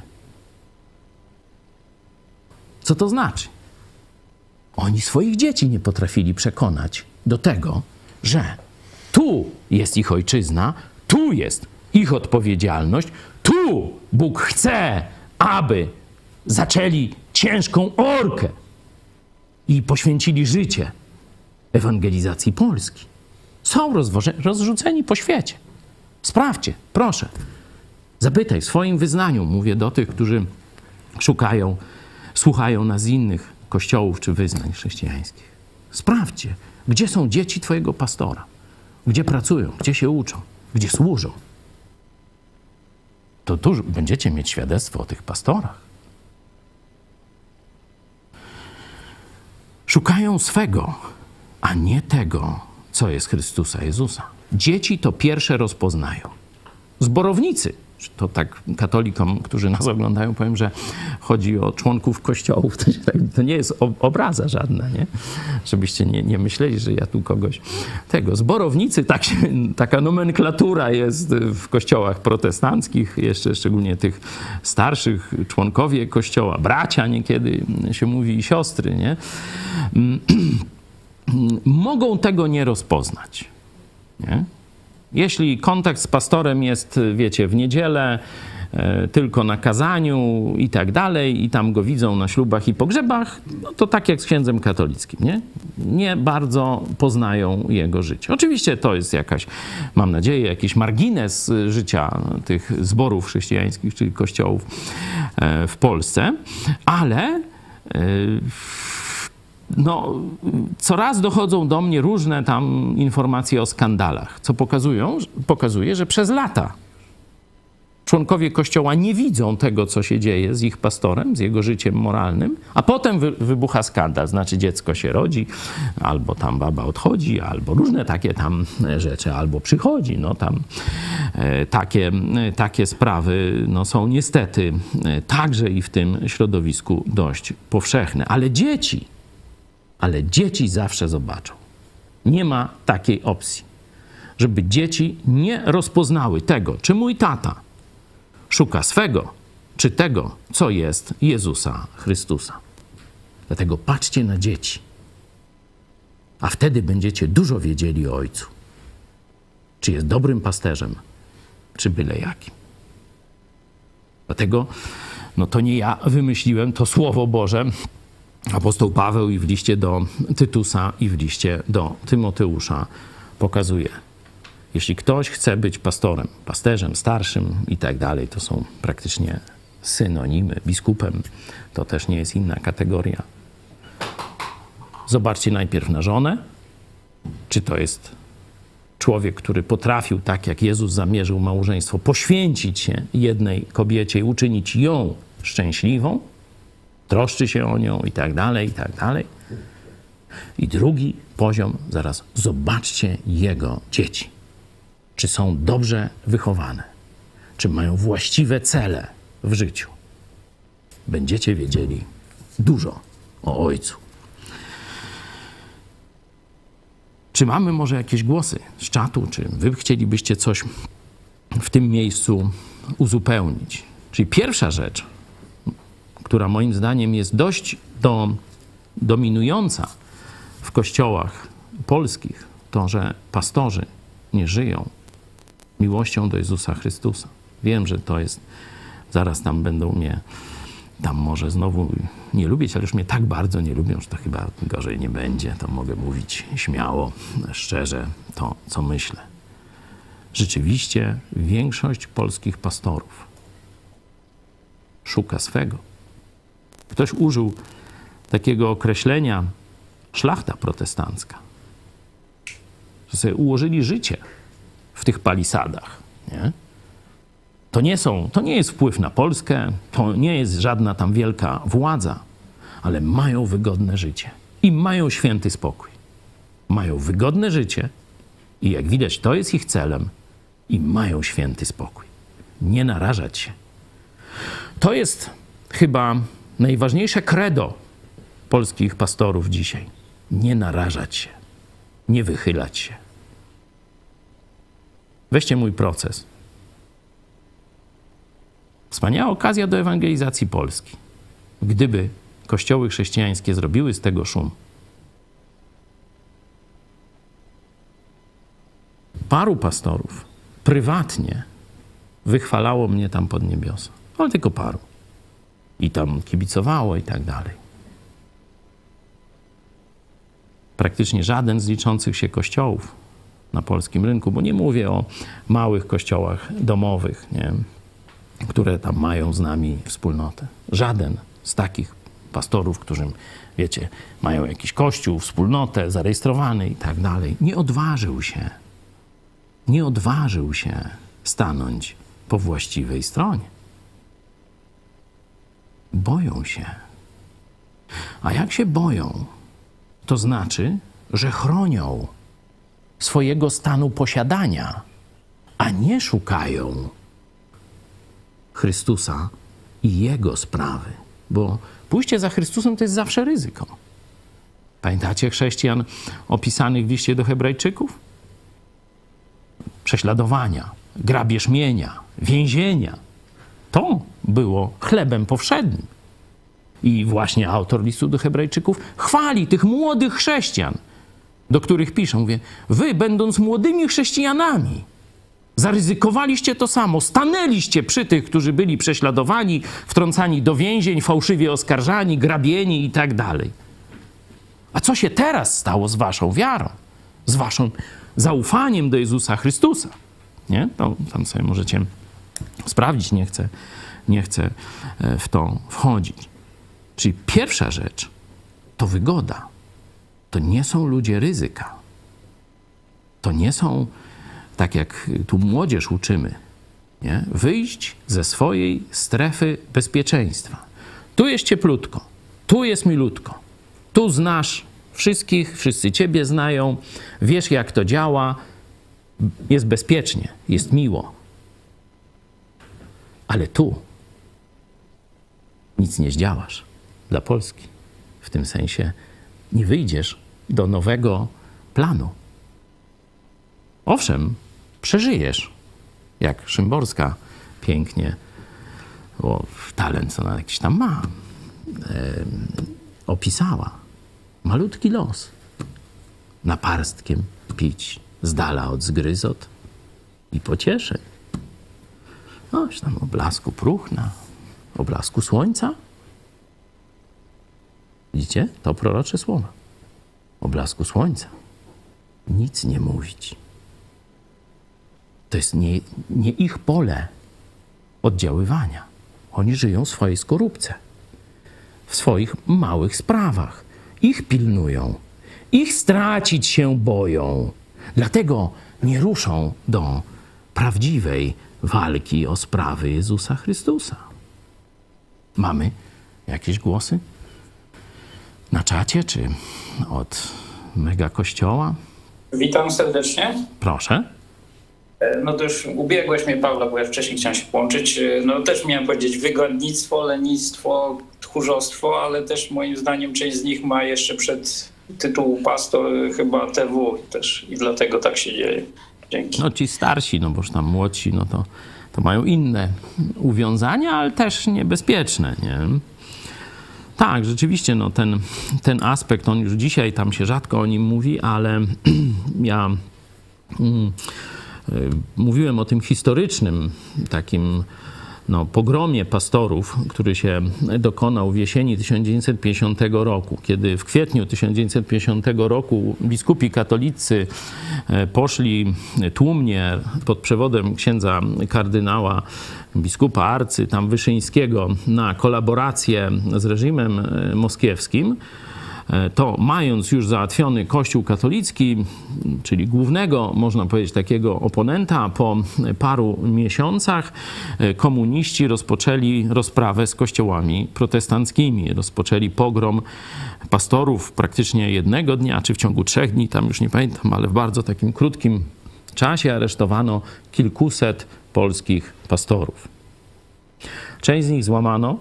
Co to znaczy? Oni swoich dzieci nie potrafili przekonać do tego, że tu jest ich ojczyzna, tu jest ich odpowiedzialność, tu Bóg chce, aby zaczęli ciężką orkę i poświęcili życie ewangelizacji Polski. Są rozrzuceni po świecie. Sprawdźcie, proszę. Zapytaj w swoim wyznaniu, mówię do tych, którzy słuchają nas z innych kościołów czy wyznań chrześcijańskich. Sprawdźcie, gdzie są dzieci twojego pastora. Gdzie pracują, gdzie się uczą, gdzie służą. To tu będziecie mieć świadectwo o tych pastorach. Szukają swego, a nie tego, co jest Chrystusa Jezusa. Dzieci to pierwsze rozpoznają. Zborownicy, to tak katolikom, którzy nas oglądają, powiem, że chodzi o członków kościołów. To nie jest obraza żadna, nie? Żebyście nie myśleli, że ja tu kogoś tego. Zborownicy, taka nomenklatura jest w kościołach protestanckich, jeszcze szczególnie tych starszych, członkowie kościoła, bracia niekiedy się mówi i siostry, nie? Mogą tego nie rozpoznać, nie? Jeśli kontakt z pastorem jest, wiecie, w niedzielę, tylko na kazaniu i tak dalej, i tam go widzą na ślubach i pogrzebach, no to tak jak z księdzem katolickim, nie? Nie bardzo poznają jego życie. Oczywiście to jest jakaś, mam nadzieję, jakiś margines życia tych zborów chrześcijańskich, czyli kościołów w Polsce, ale no, coraz dochodzą do mnie różne tam informacje o skandalach, co pokazuje, że przez lata członkowie Kościoła nie widzą tego, co się dzieje z ich pastorem, z jego życiem moralnym, a potem wybucha skandal, znaczy dziecko się rodzi, albo tam baba odchodzi, albo różne takie tam rzeczy, albo przychodzi, no tam takie sprawy no, są niestety także i w tym środowisku dość powszechne, ale dzieci zawsze zobaczą. Nie ma takiej opcji, żeby dzieci nie rozpoznały tego, czy mój tata szuka swego, czy tego, co jest Jezusa Chrystusa. Dlatego patrzcie na dzieci, a wtedy będziecie dużo wiedzieli o Ojcu. Czy jest dobrym pasterzem, czy byle jakim. Dlatego to nie ja wymyśliłem, to Słowo Boże. Apostoł Paweł i w liście do Tytusa i w liście do Tymoteusza pokazuje. Jeśli ktoś chce być pastorem, pasterzem, starszym i tak dalej, to są praktycznie synonimy. Biskupem to też nie jest inna kategoria. Zobaczcie najpierw na żonę, czy to jest człowiek, który potrafił, tak jak Jezus zamierzył małżeństwo, poświęcić się jednej kobiecie i uczynić ją szczęśliwą, troszczy się o nią i tak dalej, i tak dalej. I drugi poziom, zaraz zobaczcie jego dzieci. Czy są dobrze wychowane? Czy mają właściwe cele w życiu? Będziecie wiedzieli dużo o ojcu. Czy mamy może jakieś głosy z czatu? Czy wy chcielibyście coś w tym miejscu uzupełnić? Czyli pierwsza rzecz, która moim zdaniem jest dość dominująca w kościołach polskich, to, że pastorzy nie żyją miłością do Jezusa Chrystusa. Wiem, że to jest, zaraz tam będą mnie tam może znowu nie lubić, ale już mnie tak bardzo nie lubią, że to chyba gorzej nie będzie. To mogę mówić śmiało, szczerze to, co myślę. Rzeczywiście większość polskich pastorów szuka swego. Ktoś użył takiego określenia szlachta protestancka, że sobie ułożyli życie w tych palisadach, nie? To nie jest wpływ na Polskę, to nie jest żadna tam wielka władza, ale mają wygodne życie i mają święty spokój. Mają wygodne życie i jak widać, to jest ich celem i mają święty spokój. Nie narażać się. To jest chyba najważniejsze credo polskich pastorów dzisiaj. Nie narażać się, nie wychylać się. Weźcie mój proces. Wspaniała okazja do ewangelizacji Polski. Gdyby kościoły chrześcijańskie zrobiły z tego szum. Paru pastorów prywatnie wychwalało mnie tam pod niebiosa. Ale tylko paru. I tam kibicowało i tak dalej. Praktycznie żaden z liczących się kościołów na polskim rynku, bo nie mówię o małych kościołach domowych, nie, które tam mają z nami wspólnotę. Żaden z takich pastorów, którzy, wiecie, mają jakiś kościół, wspólnotę, zarejestrowany i tak dalej, nie odważył się stanąć po właściwej stronie. Boją się. A jak się boją, to znaczy, że chronią swojego stanu posiadania, a nie szukają Chrystusa i Jego sprawy. Bo pójście za Chrystusem to jest zawsze ryzyko. Pamiętacie chrześcijan opisanych w liście do Hebrajczyków? Prześladowania, grabież mienia, więzienia. To było chlebem powszednim. I właśnie autor listu do Hebrajczyków chwali tych młodych chrześcijan, do których pisze, mówię, wy, będąc młodymi chrześcijanami, zaryzykowaliście to samo, stanęliście przy tych, którzy byli prześladowani, wtrącani do więzień, fałszywie oskarżani, grabieni i tak dalej. A co się teraz stało z waszą wiarą, z waszym zaufaniem do Jezusa Chrystusa? Nie? To tam sobie możecie sprawdzić, nie chcę w to wchodzić. Czyli pierwsza rzecz to wygoda. To nie są ludzie ryzyka. To nie są, tak jak tu młodzież uczymy, nie? Wyjść ze swojej strefy bezpieczeństwa. Tu jest cieplutko, tu jest milutko, tu znasz wszystkich, wszyscy ciebie znają, wiesz jak to działa, jest bezpiecznie, jest miło. Ale tu nic nie zdziałasz dla Polski. W tym sensie nie wyjdziesz do nowego planu. Owszem, przeżyjesz, jak Szymborska pięknie, bo talent ona jakiś tam ma, opisała. Malutki los. Naparstkiem pić z dala od zgryzot i pocieszeń. Noś tam o blasku próchna, o blasku słońca. Widzicie? To prorocze słowa. O blasku słońca. Nic nie mówić. To jest nie ich pole oddziaływania. Oni żyją w swojej skorupce. W swoich małych sprawach. Ich pilnują. Ich stracić się boją. Dlatego nie ruszą do prawdziwej walki o sprawy Jezusa Chrystusa. Mamy jakieś głosy na czacie, czy od mega kościoła? Witam serdecznie. Proszę. No to już ubiegłeś mnie, Pawła, bo ja wcześniej chciałem się połączyć. No też miałem powiedzieć wygodnictwo, lenistwo, tchórzostwo, ale też moim zdaniem część z nich ma jeszcze przed tytułu pastor chyba TW też i dlatego tak się dzieje. Dzięki. No ci starsi, no bo już tam młodsi, no to mają inne uwiązania, ale też niebezpieczne, nie? Tak, rzeczywiście, no ten aspekt, on już dzisiaj tam się rzadko o nim mówi, ale ja mówiłem o tym historycznym takim pogromie pastorów, który się dokonał w jesieni 1950 roku, kiedy w kwietniu 1950 roku biskupi katolicy poszli tłumnie pod przewodem księdza kardynała biskupa Arcy tam Wyszyńskiego na kolaborację z reżimem moskiewskim, to mając już załatwiony Kościół katolicki, czyli głównego, można powiedzieć, takiego oponenta, po paru miesiącach komuniści rozpoczęli rozprawę z kościołami protestanckimi. Rozpoczęli pogrom pastorów praktycznie jednego dnia, czy w ciągu 3 dni, tam już nie pamiętam, ale w bardzo takim krótkim czasie aresztowano kilkuset polskich pastorów. Część z nich złamano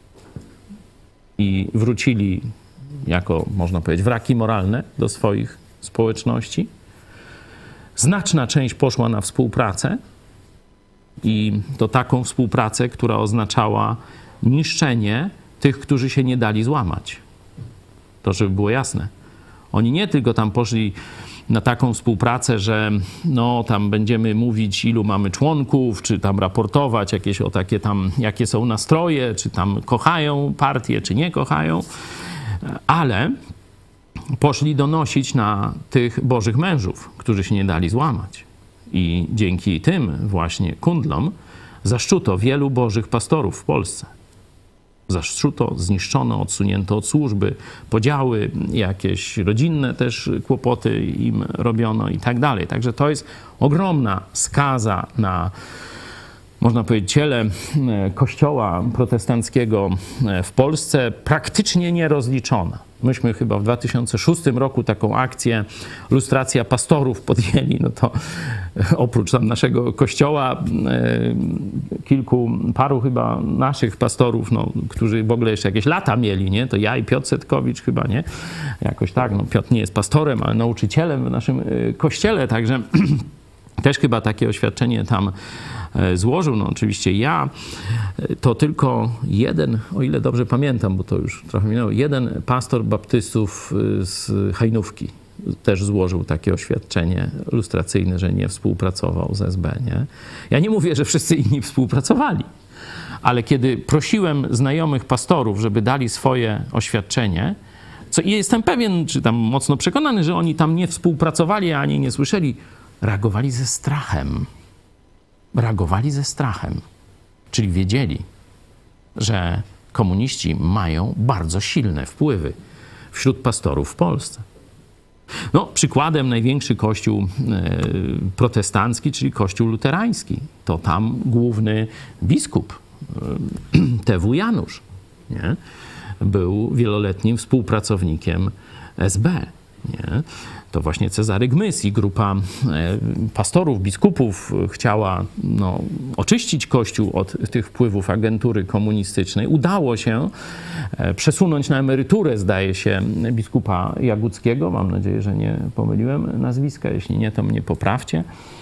i wrócili jako, można powiedzieć, wraki moralne do swoich społeczności. Znaczna część poszła na współpracę i to taką współpracę, która oznaczała niszczenie tych, którzy się nie dali złamać. To, żeby było jasne. Oni nie tylko tam poszli na taką współpracę, że tam będziemy mówić, ilu mamy członków, czy tam raportować jakieś o takie tam, jakie są nastroje, czy tam kochają partię, czy nie kochają, ale poszli donosić na tych bożych mężów, którzy się nie dali złamać. I dzięki tym właśnie kundlom zaszczuto wielu bożych pastorów w Polsce. Zaszczuto, zniszczono, odsunięto od służby, podziały, jakieś rodzinne też kłopoty im robiono i tak dalej. Także to jest ogromna skaza na, można powiedzieć, ciele kościoła protestanckiego w Polsce, praktycznie nierozliczona. Myśmy chyba w 2006 roku taką akcję lustracja pastorów podjęli, no to oprócz tam naszego kościoła paru chyba naszych pastorów, którzy w ogóle jeszcze jakieś lata mieli, nie? To ja i Piotr Setkowicz chyba, nie? Jakoś tak, Piotr nie jest pastorem, ale nauczycielem w naszym kościele, także też chyba takie oświadczenie tam złożył. Oczywiście ja, to tylko jeden, o ile dobrze pamiętam, bo to już trochę minęło, jeden pastor baptystów z Hajnówki też złożył takie oświadczenie lustracyjne, że nie współpracował z SB, nie? Ja nie mówię, że wszyscy inni współpracowali, ale kiedy prosiłem znajomych pastorów, żeby dali swoje oświadczenie, co jestem pewien, czy tam mocno przekonany, że oni tam nie współpracowali, ani nie słyszeli, reagowali ze strachem. Reagowali ze strachem. Czyli wiedzieli, że komuniści mają bardzo silne wpływy wśród pastorów w Polsce. Przykładem największy kościół protestancki, czyli kościół luterański. To tam główny biskup TW Janusz, nie? Był wieloletnim współpracownikiem SB. Nie? To właśnie Cezary Gmys i grupa pastorów, biskupów chciała oczyścić Kościół od tych wpływów agentury komunistycznej. Udało się przesunąć na emeryturę, zdaje się, biskupa Jaguckiego. Mam nadzieję, że nie pomyliłem nazwiska. Jeśli nie, to mnie poprawcie.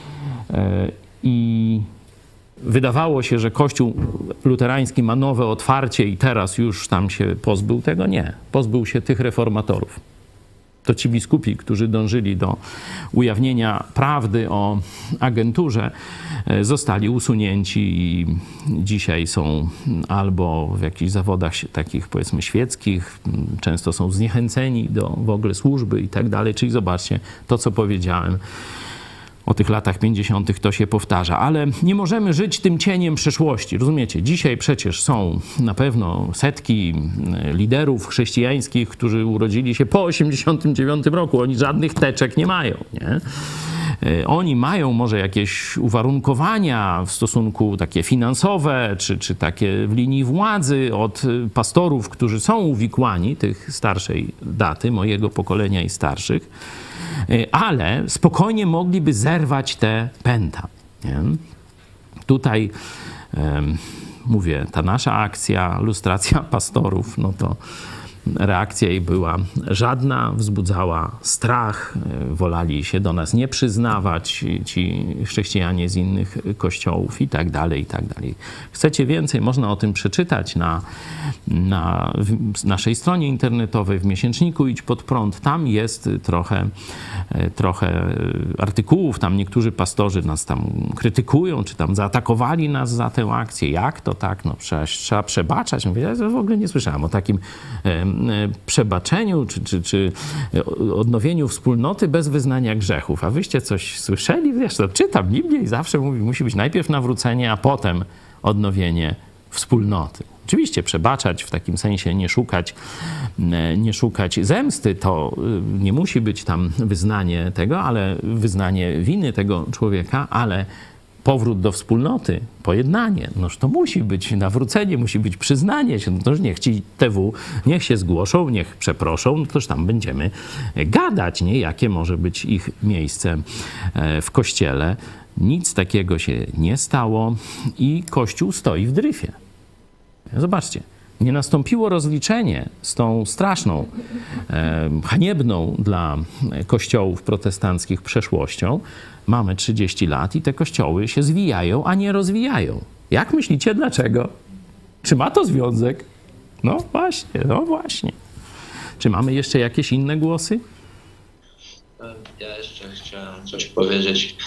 I wydawało się, że Kościół luterański ma nowe otwarcie i teraz już tam się pozbył tego. Nie. Pozbył się tych reformatorów. to ci biskupi, którzy dążyli do ujawnienia prawdy o agenturze, zostali usunięci i dzisiaj są albo w jakichś zawodach takich, powiedzmy, świeckich, często są zniechęceni do w ogóle służby i tak dalej. Czyli zobaczcie, to co powiedziałem o tych latach 50. to się powtarza, ale nie możemy żyć tym cieniem przeszłości. Rozumiecie? Dzisiaj przecież są na pewno setki liderów chrześcijańskich, którzy urodzili się po 89 roku. Oni żadnych teczek nie mają, nie? Oni mają może jakieś uwarunkowania w stosunku takie finansowe, czy takie w linii władzy od pastorów, którzy są uwikłani, tych starszej daty, mojego pokolenia i starszych, ale spokojnie mogliby zerwać te pęta. Nie? Tutaj mówię, ta nasza akcja, lustracja pastorów, no to reakcja jej była żadna, wzbudzała strach, wolali się do nas nie przyznawać ci chrześcijanie z innych kościołów i tak dalej, i tak dalej. Chcecie więcej? Można o tym przeczytać na naszej stronie internetowej, w miesięczniku Idź Pod Prąd. Tam jest trochę artykułów, tam niektórzy pastorzy nas tam krytykują, czy tam zaatakowali nas za tę akcję. Jak to tak? No przecież trzeba przebaczać. Mówię, ja w ogóle nie słyszałem o takim przebaczeniu czy odnowieniu wspólnoty bez wyznania grzechów. A wyście coś słyszeli? Wiesz, to czytam Biblię i zawsze mówi, musi być najpierw nawrócenie, a potem odnowienie wspólnoty. Oczywiście przebaczać, w takim sensie nie szukać zemsty, to nie musi być tam wyznanie tego, ale wyznanie winy tego człowieka, ale powrót do wspólnoty, pojednanie, noż to musi być nawrócenie, musi być przyznanie się, no to niech ci TW, niech się zgłoszą, niech przeproszą, no toż tam będziemy gadać, nie? Jakie może być ich miejsce w Kościele. Nic takiego się nie stało i Kościół stoi w dryfie. Zobaczcie, nie nastąpiło rozliczenie z tą straszną, haniebną dla kościołów protestanckich przeszłością. Mamy 30 lat i te kościoły się zwijają, a nie rozwijają. Jak myślicie, dlaczego? Czy ma to związek? No właśnie. Czy mamy jeszcze jakieś inne głosy? Ja jeszcze chciałem coś powiedzieć.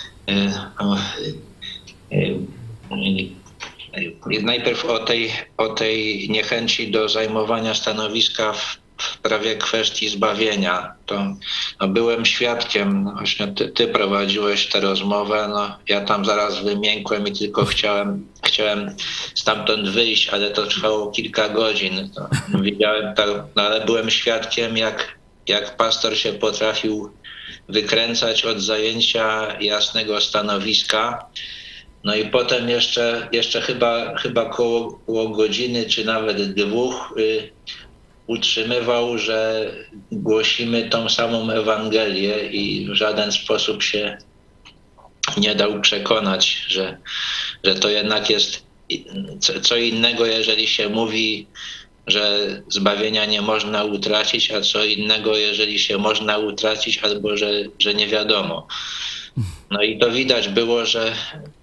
Najpierw o tej niechęci do zajmowania stanowiska w sprawie kwestii zbawienia. To byłem świadkiem, właśnie ty prowadziłeś tę rozmowę, ja tam zaraz wymiękłem i tylko chciałem stamtąd wyjść, ale to trwało kilka godzin. Widziałem, ale byłem świadkiem, jak pastor się potrafił wykręcać od zajęcia jasnego stanowiska. No i potem jeszcze chyba koło godziny, czy nawet 2 utrzymywał, że głosimy tą samą Ewangelię i w żaden sposób się nie dał przekonać, że to jednak jest co innego, jeżeli się mówi, że zbawienia nie można utracić, a co innego, jeżeli się można utracić, albo że nie wiadomo. No i to widać było, że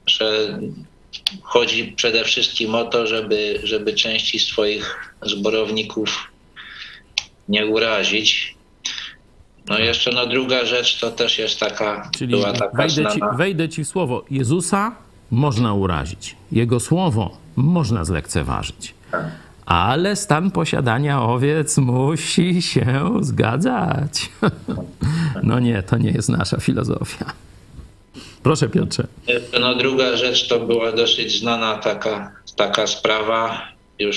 chodzi przede wszystkim o to, żeby części swoich zborowników nie urazić. No jeszcze druga rzecz to też jest taka... Czyli była taka wejdę ci w słowo. Jezusa można urazić. Jego słowo można zlekceważyć. Ale stan posiadania owiec musi się zgadzać. No nie, to nie jest nasza filozofia. Proszę, Piotrze. No druga rzecz to była dosyć znana taka sprawa,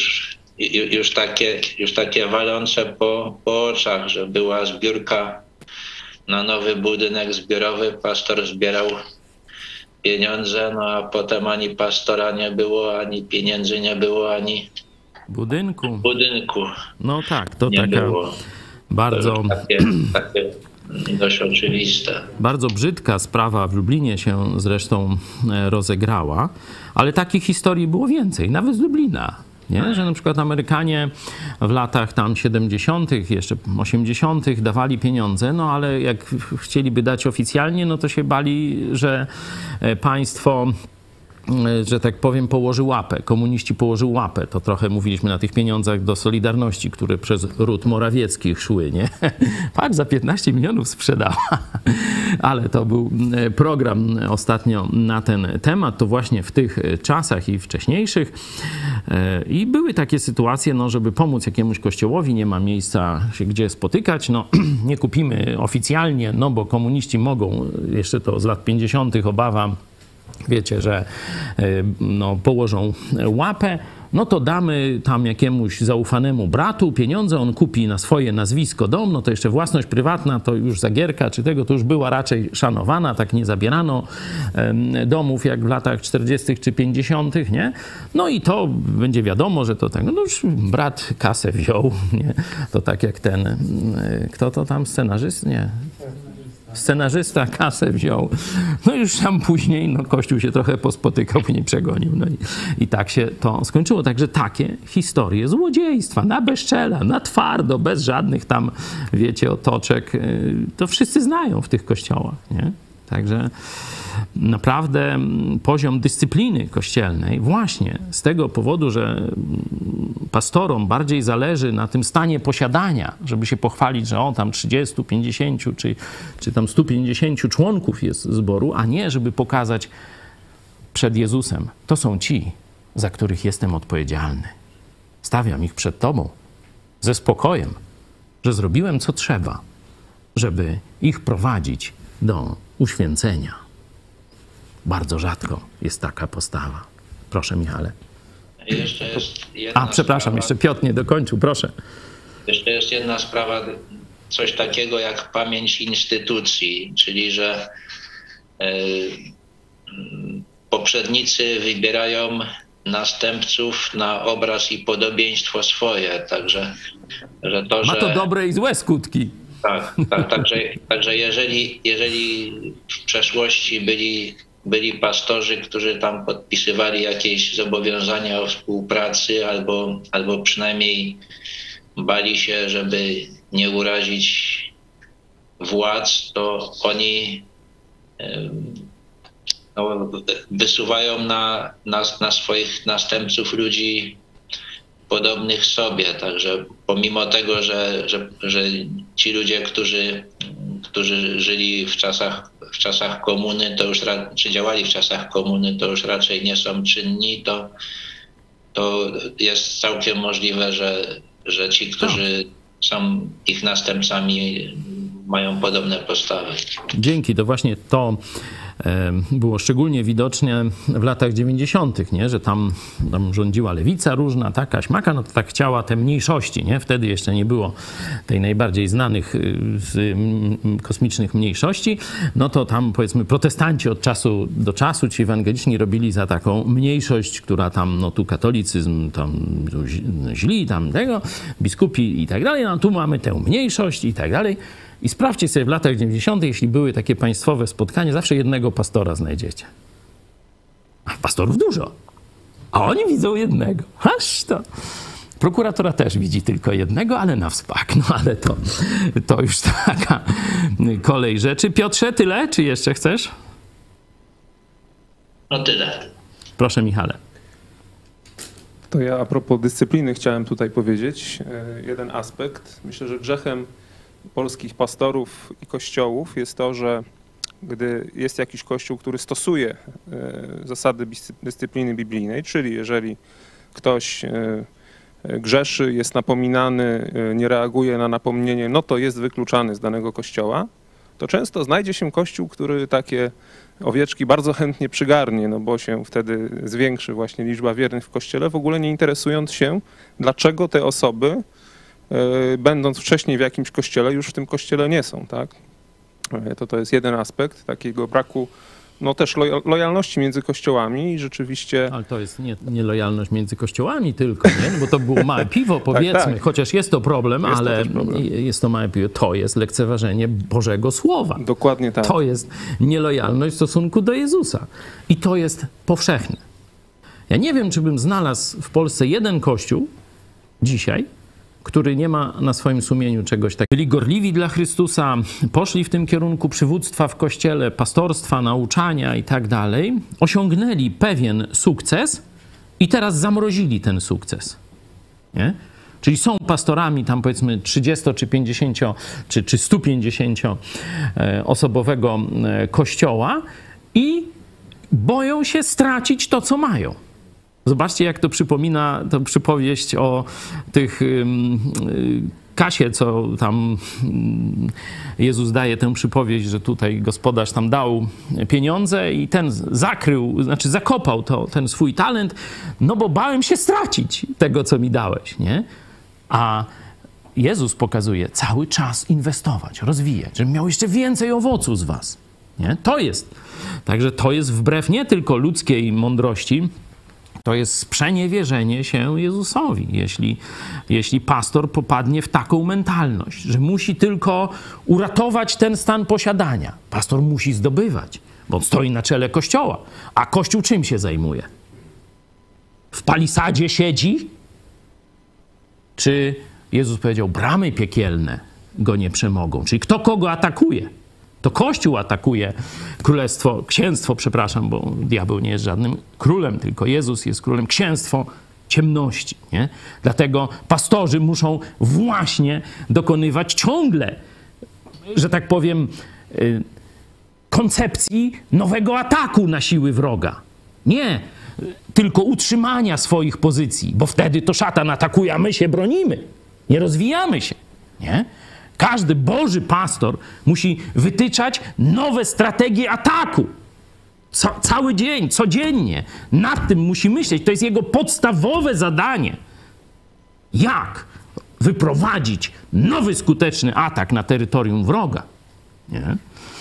już takie walące po oczach, że była zbiórka na nowy budynek zbiorowy, pastor zbierał pieniądze, a potem ani pastora nie było, ani pieniędzy nie było, ani budynku. No tak, to nie taka było. bardzo... To takie dość oczywiste. Bardzo brzydka sprawa w Lublinie się zresztą rozegrała, ale takich historii było więcej, nawet z Lublina. Nie? Że na przykład Amerykanie w latach tam 70., jeszcze 80. dawali pieniądze, ale jak chcieliby dać oficjalnie, to się bali, że państwo że tak powiem, położy łapę. Komuniści położył łapę. To trochę mówiliśmy na tych pieniądzach do Solidarności, które przez ród Morawieckich szły, nie? Patrz, za 15 milionów sprzedała. Ale to był program ostatnio na ten temat. To właśnie w tych czasach i wcześniejszych. I były takie sytuacje, no, żeby pomóc jakiemuś kościołowi, nie ma miejsca się gdzie spotykać, no nie kupimy oficjalnie, no bo komuniści mogą, jeszcze to z lat 50. obawa, wiecie, że no, położą łapę, no to damy tam jakiemuś zaufanemu bratu pieniądze, on kupi na swoje nazwisko dom, no to jeszcze własność prywatna, to już za Gierka czy tego, to już była raczej szanowana, tak nie zabierano domów jak w latach 40. czy 50., nie? No i to będzie wiadomo, że to tak, no już brat kasę wziął, nie? To tak jak ten, kto to tam, scenarzyst? Nie. Scenarzysta kasę wziął. No już tam później, no Kościół się trochę pospotykał, później przegonił. No i tak się to skończyło. Także takie historie złodziejstwa, na bezczela, na twardo, bez żadnych tam, wiecie, otoczek. To wszyscy znają w tych kościołach, nie? Także naprawdę poziom dyscypliny kościelnej właśnie z tego powodu, że pastorom bardziej zależy na tym stanie posiadania, żeby się pochwalić, że o tam 30, 50 czy tam 150 członków jest zboru, a nie żeby pokazać przed Jezusem. To są ci, za których jestem odpowiedzialny. Stawiam ich przed Tobą ze spokojem, że zrobiłem co trzeba, żeby ich prowadzić do uświęcenia. Bardzo rzadko jest taka postawa. Proszę, Michale. Jeszcze jest jedna przepraszam, sprawa. jeszcze Piotr nie dokończył, proszę. Jeszcze jest jedna sprawa, coś takiego jak pamięć instytucji, czyli że poprzednicy wybierają następców na obraz i podobieństwo swoje, także że to, Ma to dobre i złe skutki. Tak, także jeżeli w przeszłości byli pastorzy, którzy tam podpisywali jakieś zobowiązania o współpracy albo przynajmniej bali się, żeby nie urazić władz, to oni wysuwają na swoich następców ludzi podobnych sobie. Także pomimo tego, że ci ludzie, którzy żyli w czasach komuny, to już czy działali w czasach komuny, to już raczej nie są czynni, to jest całkiem możliwe, że ci, którzy są ich następcami, mają podobne postawy. Dzięki, to właśnie to było szczególnie widoczne w latach 90., nie? Że tam rządziła lewica różna, taka śmaka, no to tak chciała te mniejszości, nie? Wtedy jeszcze nie było tej najbardziej znanych kosmicznych mniejszości, no to tam powiedzmy protestanci od czasu do czasu, ci ewangeliczni robili za taką mniejszość, która tam, no tu katolicyzm, tam źli, tam tego, biskupi i tak dalej, no tu mamy tę mniejszość i tak dalej. I sprawdźcie sobie w latach 90., jeśli były takie państwowe spotkania, zawsze jednego pastora znajdziecie. A pastorów dużo. A oni widzą jednego. Aż to. Prokuratura też widzi tylko jednego, ale na wspak. No ale to już taka kolej rzeczy. Piotrze, tyle? Czy jeszcze chcesz? No tyle. Proszę, Michale. To ja a propos dyscypliny chciałem tutaj powiedzieć jeden aspekt. Myślę, że grzechem polskich pastorów i kościołów jest to, że gdy jest jakiś kościół, który stosuje zasady dyscypliny biblijnej, czyli jeżeli ktoś grzeszy, jest napominany, nie reaguje na napomnienie, no to jest wykluczany z danego kościoła, to często znajdzie się kościół, który takie owieczki bardzo chętnie przygarnie, no bo się wtedy zwiększy właśnie liczba wiernych w kościele, w ogóle nie interesując się, dlaczego te osoby, będąc wcześniej w jakimś kościele, już w tym kościele nie są, tak? To jest jeden aspekt takiego braku, no też lojalności między kościołami i rzeczywiście... Ale to jest nie lojalność między kościołami tylko, nie? No bo to było małe piwo, powiedzmy, tak. Chociaż jest to problem, jest ale to problem. Jest to małe piwo. To jest lekceważenie Bożego Słowa. Dokładnie tak. To jest nielojalność w stosunku do Jezusa. I to jest powszechne. Ja nie wiem, czy bym znalazł w Polsce jeden kościół dzisiaj, który nie ma na swoim sumieniu czegoś takiego. Byli gorliwi dla Chrystusa, poszli w tym kierunku przywództwa w Kościele, pastorstwa, nauczania i tak dalej. Osiągnęli pewien sukces i teraz zamrozili ten sukces. Nie? Czyli są pastorami tam powiedzmy 30 czy 50 czy 150 osobowego kościoła i boją się stracić to, co mają. Zobaczcie, jak to przypomina tę przypowieść o tych kasie, co tam Jezus daje tę przypowieść, że tutaj gospodarz tam dał pieniądze i ten zakrył, znaczy zakopał ten swój talent, no bo bałem się stracić tego, co mi dałeś, nie? A Jezus pokazuje cały czas inwestować, rozwijać, żeby miał jeszcze więcej owoców z was, nie? To jest. Także to jest wbrew nie tylko ludzkiej mądrości, to jest sprzeniewierzenie się Jezusowi, jeśli pastor popadnie w taką mentalność, że musi tylko uratować ten stan posiadania. Pastor musi zdobywać, bo on stoi na czele Kościoła. A Kościół czym się zajmuje? W palisadzie siedzi? Czy Jezus powiedział, bramy piekielne go nie przemogą? Czyli kto kogo atakuje? To Kościół atakuje księstwo, bo diabeł nie jest żadnym królem, tylko Jezus jest królem, księstwo ciemności. Nie? Dlatego pastorzy muszą właśnie dokonywać ciągle, że tak powiem, koncepcji nowego ataku na siły wroga. Nie tylko utrzymania swoich pozycji, bo wtedy to szatan atakuje, a my się bronimy, nie rozwijamy się. Nie? Każdy Boży pastor musi wytyczać nowe strategie ataku. Cały dzień, codziennie. Nad tym musi myśleć. To jest jego podstawowe zadanie. Jak wyprowadzić nowy, skuteczny atak na terytorium wroga? Nie?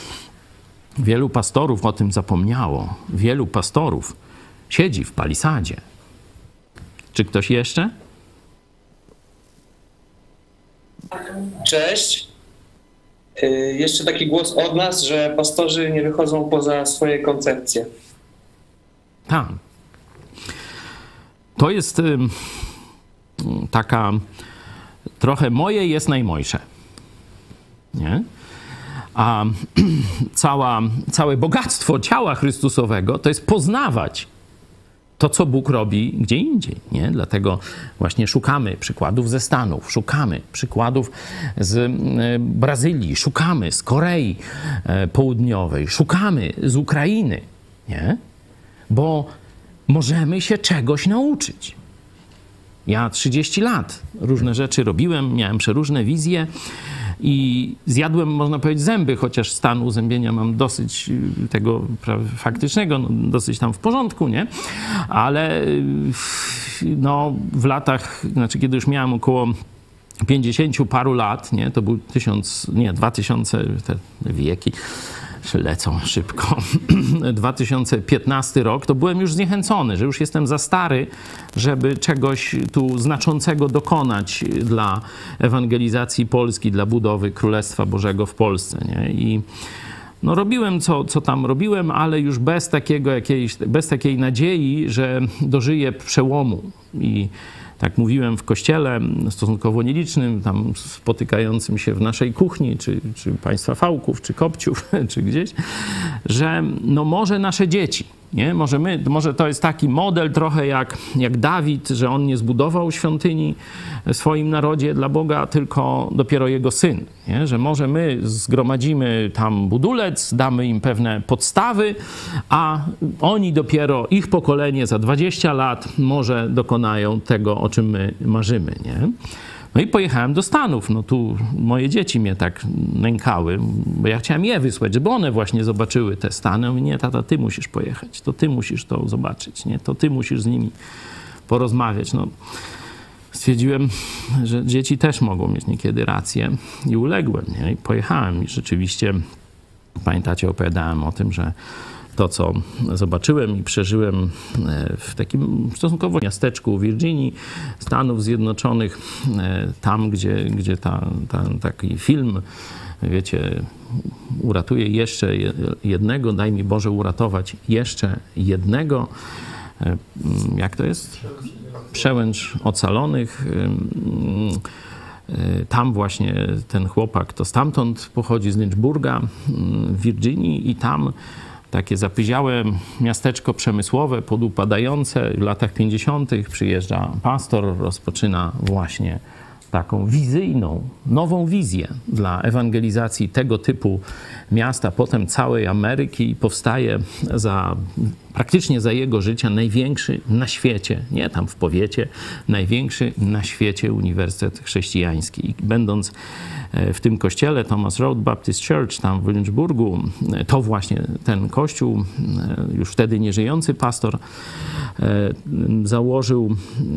Wielu pastorów o tym zapomniało. Wielu pastorów siedzi w palisadzie. Czy ktoś jeszcze? Cześć. Jeszcze taki głos od nas, że pastorzy nie wychodzą poza swoje koncepcje. Tak. To jest taka trochę moje jest najmojsze. Nie? A całe bogactwo ciała Chrystusowego to jest poznawać to, co Bóg robi gdzie indziej, nie? Dlatego właśnie szukamy przykładów ze Stanów, szukamy przykładów z Brazylii, szukamy z Korei Południowej, szukamy z Ukrainy, nie? Bo możemy się czegoś nauczyć. Ja 30 lat różne rzeczy robiłem, miałem przeróżne wizje i zjadłem, można powiedzieć, zęby, chociaż stan uzębienia mam dosyć tego faktycznego, no, dosyć tam w porządku, nie? Ale no, w latach, znaczy kiedy już miałem około 50 paru lat, nie? To był 2000, te wieki lecą szybko, 2015 rok, to byłem już zniechęcony, że już jestem za stary, żeby czegoś tu znaczącego dokonać dla ewangelizacji Polski, dla budowy Królestwa Bożego w Polsce. Nie? I no robiłem co tam robiłem, ale już bez takiej nadziei, że dożyję przełomu. I tak mówiłem w kościele stosunkowo nielicznym, tam spotykającym się w naszej kuchni, czy państwa Fałków, czy Kopciów, czy gdzieś, że no może nasze dzieci, nie? Może to jest taki model trochę jak Dawid, że on nie zbudował świątyni w swoim narodzie dla Boga, tylko dopiero jego syn. Nie? Że może my zgromadzimy tam budulec, damy im pewne podstawy, a oni dopiero, ich pokolenie za 20 lat może dokonają tego, o czym my marzymy. Nie? No i pojechałem do Stanów. No tu moje dzieci mnie tak nękały, bo ja chciałem je wysłać, żeby one właśnie zobaczyły te Stany. Ja mówię, nie, tata, ty musisz pojechać, to ty musisz to zobaczyć, nie? To ty musisz z nimi porozmawiać. No, stwierdziłem, że dzieci też mogą mieć niekiedy rację i uległem, nie? I pojechałem i rzeczywiście, pamiętacie, opowiadałem o tym, że to, co zobaczyłem i przeżyłem w takim stosunkowo miasteczku w Virginii, Stanów Zjednoczonych, tam, gdzie taki film, wiecie, uratuje jeszcze jednego, daj mi Boże uratować jeszcze jednego. Jak to jest? Przełęcz ocalonych. Tam właśnie ten chłopak to stamtąd pochodzi, z Lynchburga w Virginii i tam takie zapyziałe miasteczko przemysłowe, podupadające. W latach 50. przyjeżdża pastor, rozpoczyna właśnie taką wizyjną, nową wizję dla ewangelizacji tego typu miasta, potem całej Ameryki i powstaje praktycznie za jego życia największy na świecie, nie tam w powiecie, największy na świecie uniwersytet chrześcijański. I będąc w tym kościele Thomas Road Baptist Church tam w Lynchburgu, to właśnie ten kościół, już wtedy nieżyjący pastor, założył,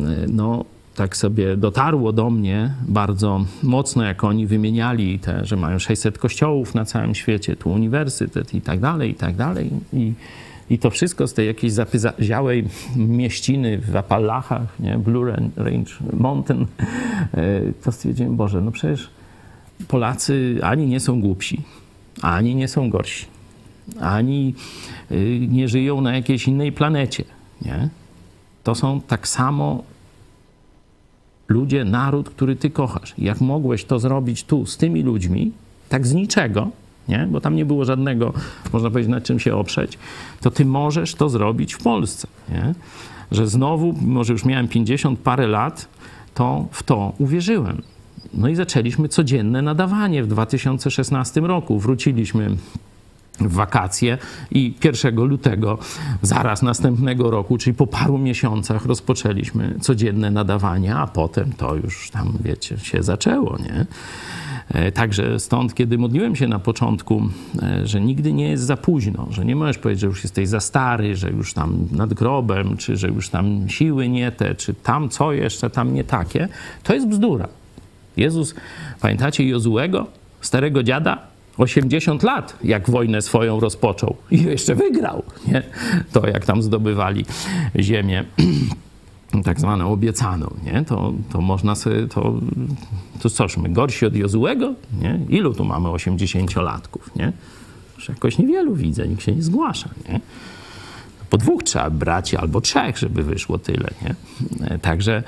tak sobie dotarło do mnie bardzo mocno, jak oni wymieniali że mają 600 kościołów na całym świecie, tu uniwersytet i tak dalej, i tak dalej. I to wszystko z tej jakiejś zapyziałej mieściny w Appalachach, nie? Blue Range Mountain. To stwierdziłem, Boże, no przecież Polacy ani nie są głupsi, ani nie są gorsi, ani nie żyją na jakiejś innej planecie, nie? To są tak samo ludzie, naród, który ty kochasz. Jak mogłeś to zrobić tu z tymi ludźmi, tak z niczego, nie? Bo tam nie było żadnego, można powiedzieć, na czym się oprzeć, to ty możesz to zrobić w Polsce, nie? Że znowu, mimo że już miałem 50 parę lat, to w to uwierzyłem. No i zaczęliśmy codzienne nadawanie w 2016 roku. Wróciliśmy w wakacje i 1 lutego zaraz następnego roku, czyli po paru miesiącach rozpoczęliśmy codzienne nadawanie, a potem to już tam, wiecie, się zaczęło, nie? Także stąd, kiedy modliłem się na początku, że nigdy nie jest za późno, że nie możesz powiedzieć, że już jesteś za stary, że już tam nad grobem, czy że już tam siły nie te, czy tam co jeszcze tam nie takie, to jest bzdura. Jezus, pamiętacie Jozuego, starego dziada? 80 lat, jak wojnę swoją rozpoczął i jeszcze wygrał, nie? To jak tam zdobywali ziemię tak zwaną obiecaną, nie? To można sobie, to coż, my gorsi od Jozuego, nie? Ilu tu mamy 80-latków, nie? Już jakoś niewielu widzę, nikt się nie zgłasza, nie? Po 2 trzeba brać, albo 3, żeby wyszło tyle, nie? Także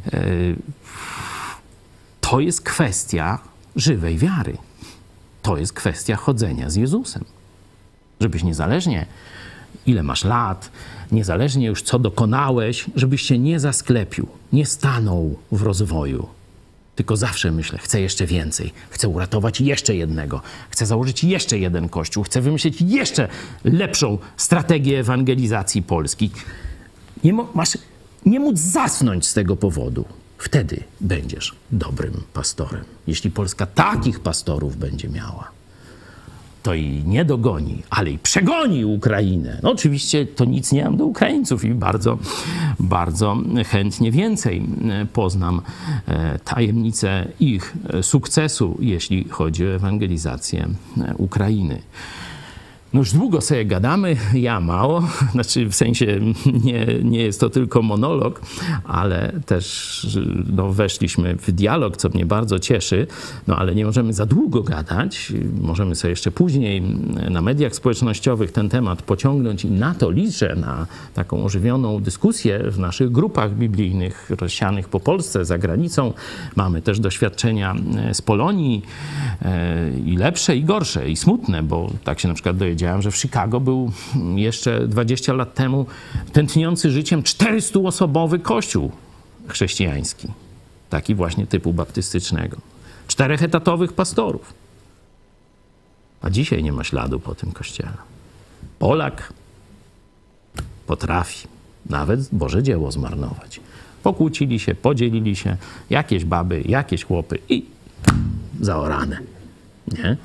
to jest kwestia żywej wiary. To jest kwestia chodzenia z Jezusem. Żebyś niezależnie ile masz lat, niezależnie już co dokonałeś, żebyś się nie zasklepił, nie stanął w rozwoju. Tylko zawsze myślę, chcę jeszcze więcej, chcę uratować jeszcze jednego, chcę założyć jeszcze jeden kościół, chcę wymyślić jeszcze lepszą strategię ewangelizacji Polski. Masz nie móc zasnąć z tego powodu. Wtedy będziesz dobrym pastorem. Jeśli Polska takich pastorów będzie miała, to i nie dogoni, ale i przegoni Ukrainę. No oczywiście to nic nie mam do Ukraińców i bardzo, bardzo chętnie więcej poznam tajemnicę ich sukcesu, jeśli chodzi o ewangelizację Ukrainy. No już długo sobie gadamy, ja mało, znaczy w sensie nie jest to tylko monolog, ale też weszliśmy w dialog, co mnie bardzo cieszy, no ale nie możemy za długo gadać, możemy sobie jeszcze później na mediach społecznościowych ten temat pociągnąć i na to liczę, na taką ożywioną dyskusję w naszych grupach biblijnych rozsianych po Polsce, za granicą. Mamy też doświadczenia z Polonii i lepsze, i gorsze, i smutne, bo tak się na przykład dowiedziałem, że w Chicago był jeszcze 20 lat temu tętniący życiem 400-osobowy kościół chrześcijański. Taki właśnie typu baptystycznego. 4-etatowych pastorów. A dzisiaj nie ma śladu po tym kościele. Polak potrafi nawet Boże dzieło zmarnować. Pokłócili się, podzielili się, jakieś baby, jakieś chłopy i zaorane. Nie?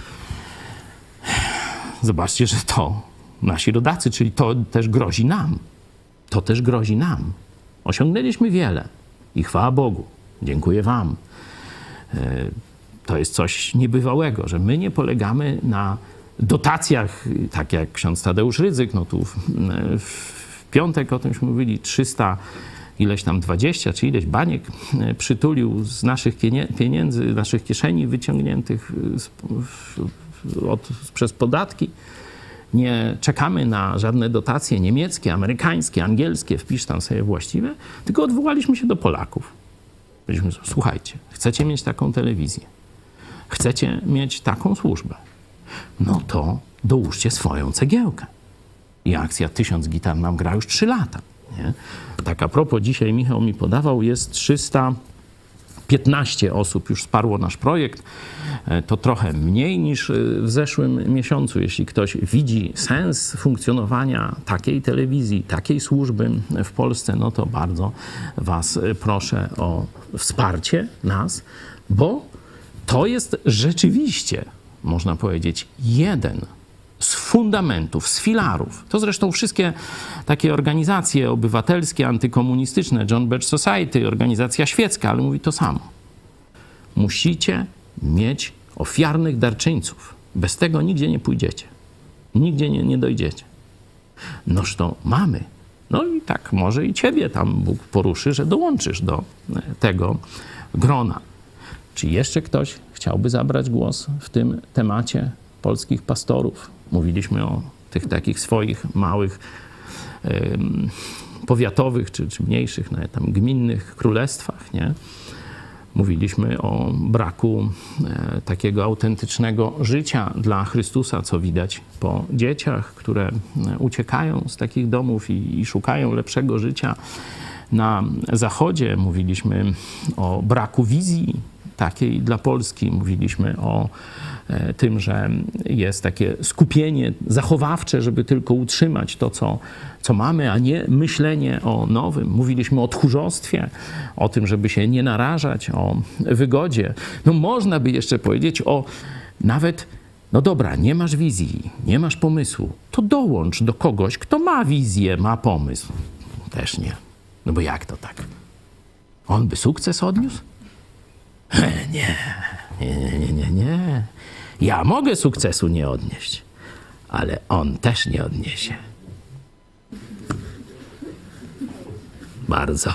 Zobaczcie, że to nasi rodacy, czyli to też grozi nam. To też grozi nam. Osiągnęliśmy wiele i chwała Bogu. Dziękuję wam. To jest coś niebywałego, że my nie polegamy na dotacjach, tak jak ksiądz Tadeusz Rydzyk, no tu w piątek o tymśmy mówili, 300 ileś tam 20 czy ileś baniek przytulił z naszych pieniędzy, naszych kieszeni wyciągniętych przez podatki. Nie czekamy na żadne dotacje niemieckie, amerykańskie, angielskie, wpisz tam sobie właściwe, tylko odwołaliśmy się do Polaków. Słuchajcie, chcecie mieć taką telewizję, chcecie mieć taką służbę, no to dołóżcie swoją cegiełkę. I akcja 1000 gitar nam gra już 3 lata. Nie? Tak a propos, dzisiaj Michał mi podawał, jest 315 osób już wsparło nasz projekt. To trochę mniej niż w zeszłym miesiącu. Jeśli ktoś widzi sens funkcjonowania takiej telewizji, takiej służby w Polsce, no to bardzo was proszę o wsparcie nas, bo to jest rzeczywiście, można powiedzieć, jeden z fundamentów, z filarów. To zresztą wszystkie takie organizacje obywatelskie, antykomunistyczne, John Birch Society, organizacja świecka, ale mówi to samo. Musicie mieć ofiarnych darczyńców. Bez tego nigdzie nie pójdziecie. Nigdzie nie dojdziecie. Noż to mamy. No i tak może i ciebie tam Bóg poruszy, że dołączysz do tego grona. Czy jeszcze ktoś chciałby zabrać głos w tym temacie polskich pastorów? Mówiliśmy o tych takich swoich małych, powiatowych czy mniejszych, nawet tam gminnych królestwach, nie? Mówiliśmy o braku takiego autentycznego życia dla Chrystusa, co widać po dzieciach, które uciekają z takich domów i szukają lepszego życia na Zachodzie. Mówiliśmy o braku wizji takiej dla Polski. Mówiliśmy o tym, że jest takie skupienie zachowawcze, żeby tylko utrzymać to, co mamy, a nie myślenie o nowym. Mówiliśmy o tchórzostwie, o tym, żeby się nie narażać, o wygodzie. No można by jeszcze powiedzieć o nawet, no dobra, nie masz wizji, nie masz pomysłu, to dołącz do kogoś, kto ma wizję, ma pomysł. Też nie. No bo jak to tak? On by sukces odniósł? Nie. Ja mogę sukcesu nie odnieść, ale on też nie odniesie. Bardzo.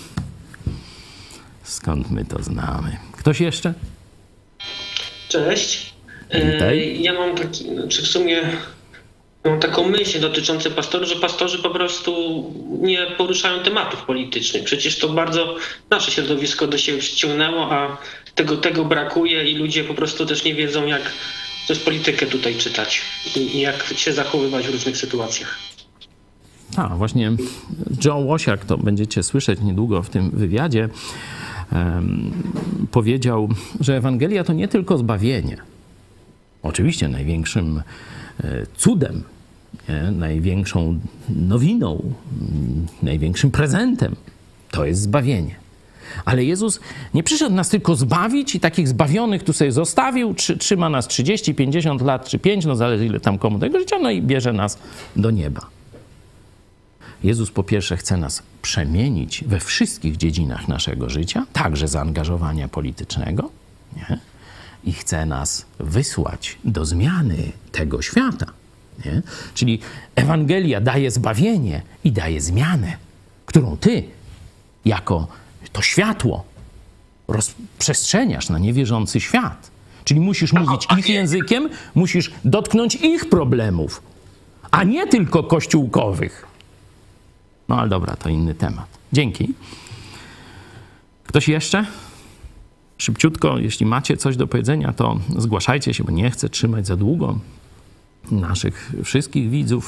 Skąd my to znamy? Ktoś jeszcze? Cześć. Witaj. Ja mam taki, czy w sumie mam taką myśl dotyczącą pastorów, że pastorzy po prostu nie poruszają tematów politycznych. Przecież to bardzo nasze środowisko do siebie przyciągnęło, a tego brakuje i ludzie po prostu też nie wiedzą, jak przez politykę tutaj czytać i jak się zachowywać w różnych sytuacjach. A, właśnie Joe Łosiak, to będziecie słyszeć niedługo w tym wywiadzie, powiedział, że Ewangelia to nie tylko zbawienie. Oczywiście największym cudem, nie? Największą nowiną, największym prezentem to jest zbawienie. Ale Jezus nie przyszedł nas tylko zbawić i takich zbawionych tu sobie zostawił, trzyma nas 30, 50 lat czy 5, no zależy ile tam komu tego życia, no i bierze nas do nieba. Jezus po pierwsze chce nas przemienić we wszystkich dziedzinach naszego życia, także zaangażowania politycznego, nie? I chce nas wysłać do zmiany tego świata. Nie? Czyli Ewangelia daje zbawienie i daje zmianę, którą ty jako to światło rozprzestrzeniasz na niewierzący świat. Czyli musisz mówić ich językiem, musisz dotknąć ich problemów, a nie tylko kościółkowych. No ale dobra, to inny temat. Dzięki. Ktoś jeszcze? Szybciutko, jeśli macie coś do powiedzenia, to zgłaszajcie się, bo nie chcę trzymać za długo naszych wszystkich widzów.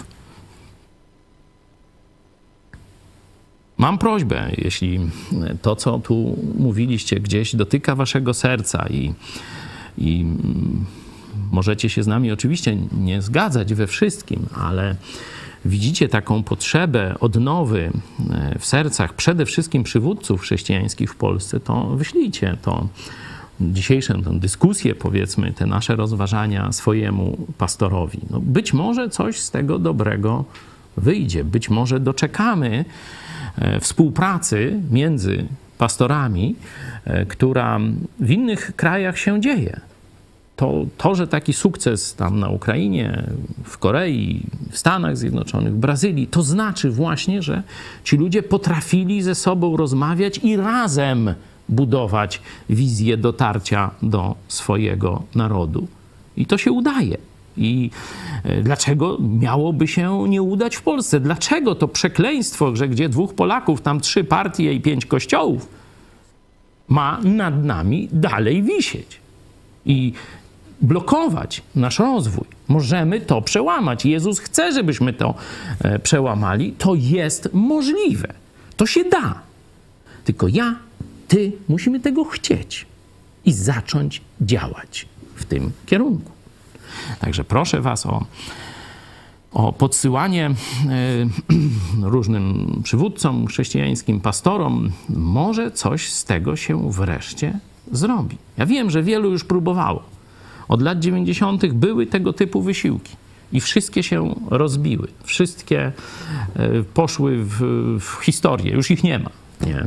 Mam prośbę, jeśli to, co tu mówiliście, gdzieś dotyka waszego serca i możecie się z nami oczywiście nie zgadzać we wszystkim, ale widzicie taką potrzebę odnowy w sercach przede wszystkim przywódców chrześcijańskich w Polsce, to wyślijcie to dzisiejszą tę dyskusję, powiedzmy, te nasze rozważania swojemu pastorowi. No, być może coś z tego dobrego wyjdzie. Być może doczekamy współpracy między pastorami, która w innych krajach się dzieje. To, że taki sukces tam na Ukrainie, w Korei, w Stanach Zjednoczonych, w Brazylii, to znaczy właśnie, że ci ludzie potrafili ze sobą rozmawiać i razem budować wizję dotarcia do swojego narodu. I to się udaje. I dlaczego miałoby się nie udać w Polsce? Dlaczego to przekleństwo, że gdzie 2 Polaków, tam 3 partie i 5 kościołów? ma nad nami dalej wisieć i blokować nasz rozwój. Możemy to przełamać. Jezus chce, żebyśmy to przełamali. To jest możliwe. To się da. Tylko ja, ty musimy tego chcieć i zacząć działać w tym kierunku. Także proszę was o podsyłanie różnym przywódcom chrześcijańskim, pastorom. Może coś z tego się wreszcie zrobi. Ja wiem, że wielu już próbowało. Od lat 90. były tego typu wysiłki i wszystkie się rozbiły. Wszystkie poszły w historię. Już ich nie ma. Nie?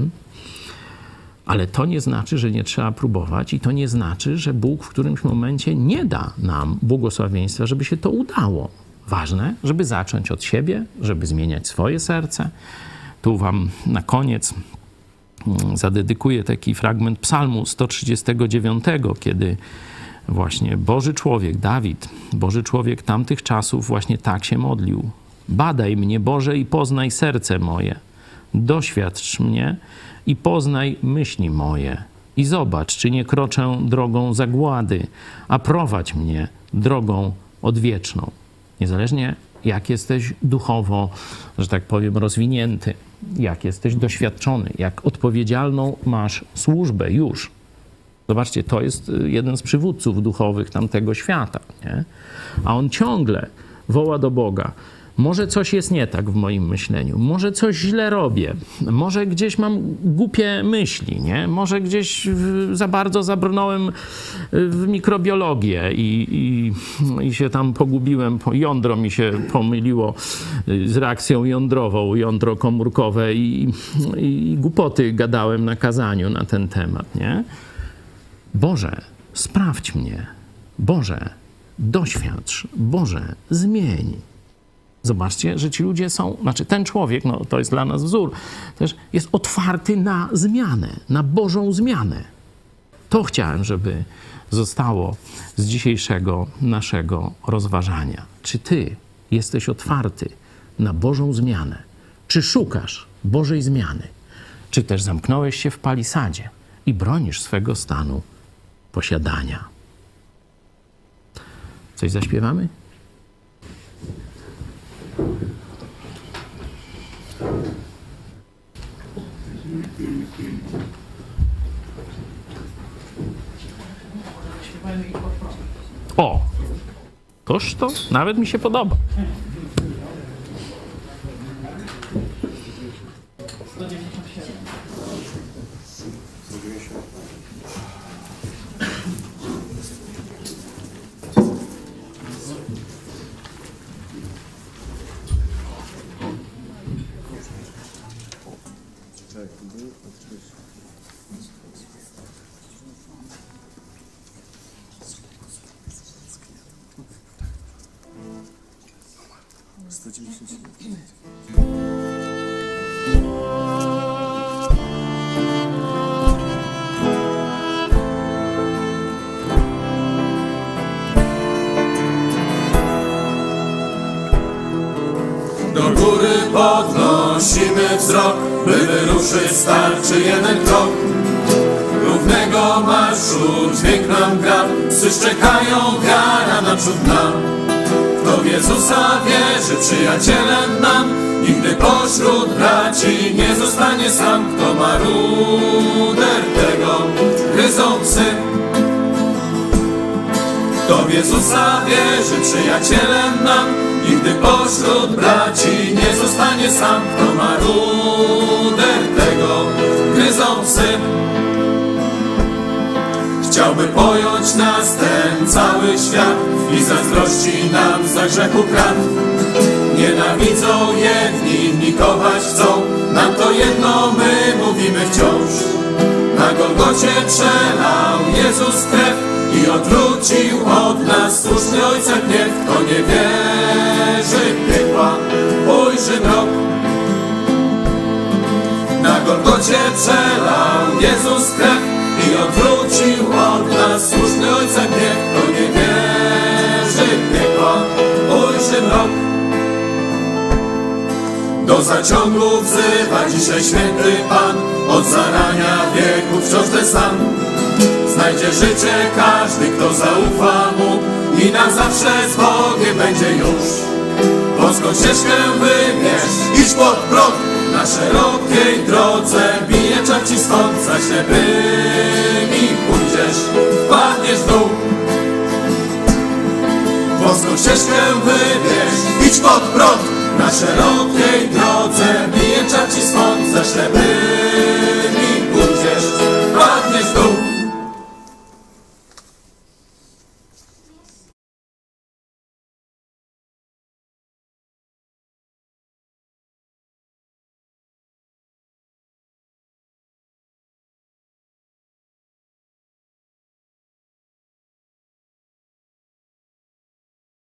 Ale to nie znaczy, że nie trzeba próbować i to nie znaczy, że Bóg w którymś momencie nie da nam błogosławieństwa, żeby się to udało. Ważne, żeby zacząć od siebie, żeby zmieniać swoje serce. Tu wam na koniec zadedykuję taki fragment Psalmu 139, kiedy właśnie Boży człowiek, Dawid, Boży człowiek tamtych czasów właśnie tak się modlił. Badaj mnie, Boże, i poznaj serce moje. Doświadcz mnie i poznaj myśli moje. I zobacz, czy nie kroczę drogą zagłady, a prowadź mnie drogą odwieczną. Niezależnie jak jesteś duchowo, że tak powiem, rozwinięty, jak jesteś doświadczony, jak odpowiedzialną masz służbę już. Zobaczcie, to jest jeden z przywódców duchowych tamtego świata, nie? A on ciągle woła do Boga. Może coś jest nie tak w moim myśleniu, może coś źle robię, może gdzieś mam głupie myśli, nie? Może gdzieś za bardzo zabrnąłem w mikrobiologię i się tam pogubiłem, jądro mi się pomyliło z reakcją jądrową, jądro komórkowe i głupoty gadałem na kazaniu na ten temat, nie? Boże, sprawdź mnie, Boże, doświadcz, Boże, zmień. Zobaczcie, że ci ludzie są, znaczy ten człowiek, no to jest dla nas wzór, też jest otwarty na zmianę, na Bożą zmianę. To chciałem, żeby zostało z dzisiejszego naszego rozważania. Czy ty jesteś otwarty na Bożą zmianę? Czy szukasz Bożej zmiany? Czy też zamknąłeś się w palisadzie i bronisz swego stanu posiadania? Coś zaśpiewamy? O! Toż to nawet mi się podoba. Do góry podnosimy wzrok, by wyruszyć starczy jeden krok. Równego marszu dźwięk nam gra, psy szczekają, wiara naprzód nam. Kto w Jezusa wierzy, przyjacielem nam, nigdy pośród braci nie zostanie sam. Kto ma ruder, tego gryzą psy. Kto w Jezusa wierzy, przyjacielem nam, nigdy pośród braci nie zostanie sam. Kto ma ruder, tego gryzą psy. Chciałby pojąć nas ten cały świat i zazdrości nam za grzechu krat. Nienawidzą jedni, inni kochać chcą, nam to jedno my mówimy wciąż. Na Golgocie przelał Jezus krew i odwrócił od nas słuszny Ojca gniew. Kto nie wierzy piekła, ujrzy mrok. Na Golgocie przelał Jezus krew i odwrócił od nas słuszny Ojca gniew. Kto nie wierzy piekła, ujrzy mrok. Do zaciągu wzywa dzisiaj święty Pan, od zarania wieków wciąż ten sam. Znajdzie życie każdy, kto zaufa Mu i na zawsze z Bogiem będzie już. Wąską ścieżkę wybierz, idź pod prąd, na szerokiej drodze bije czar ci stąd. Za ślepymi pójdziesz, wpadniesz w dół. Wąską ścieżkę wybierz, idź pod prąd, na szerokiej drodze bije czar ci stąd. Za ślepymi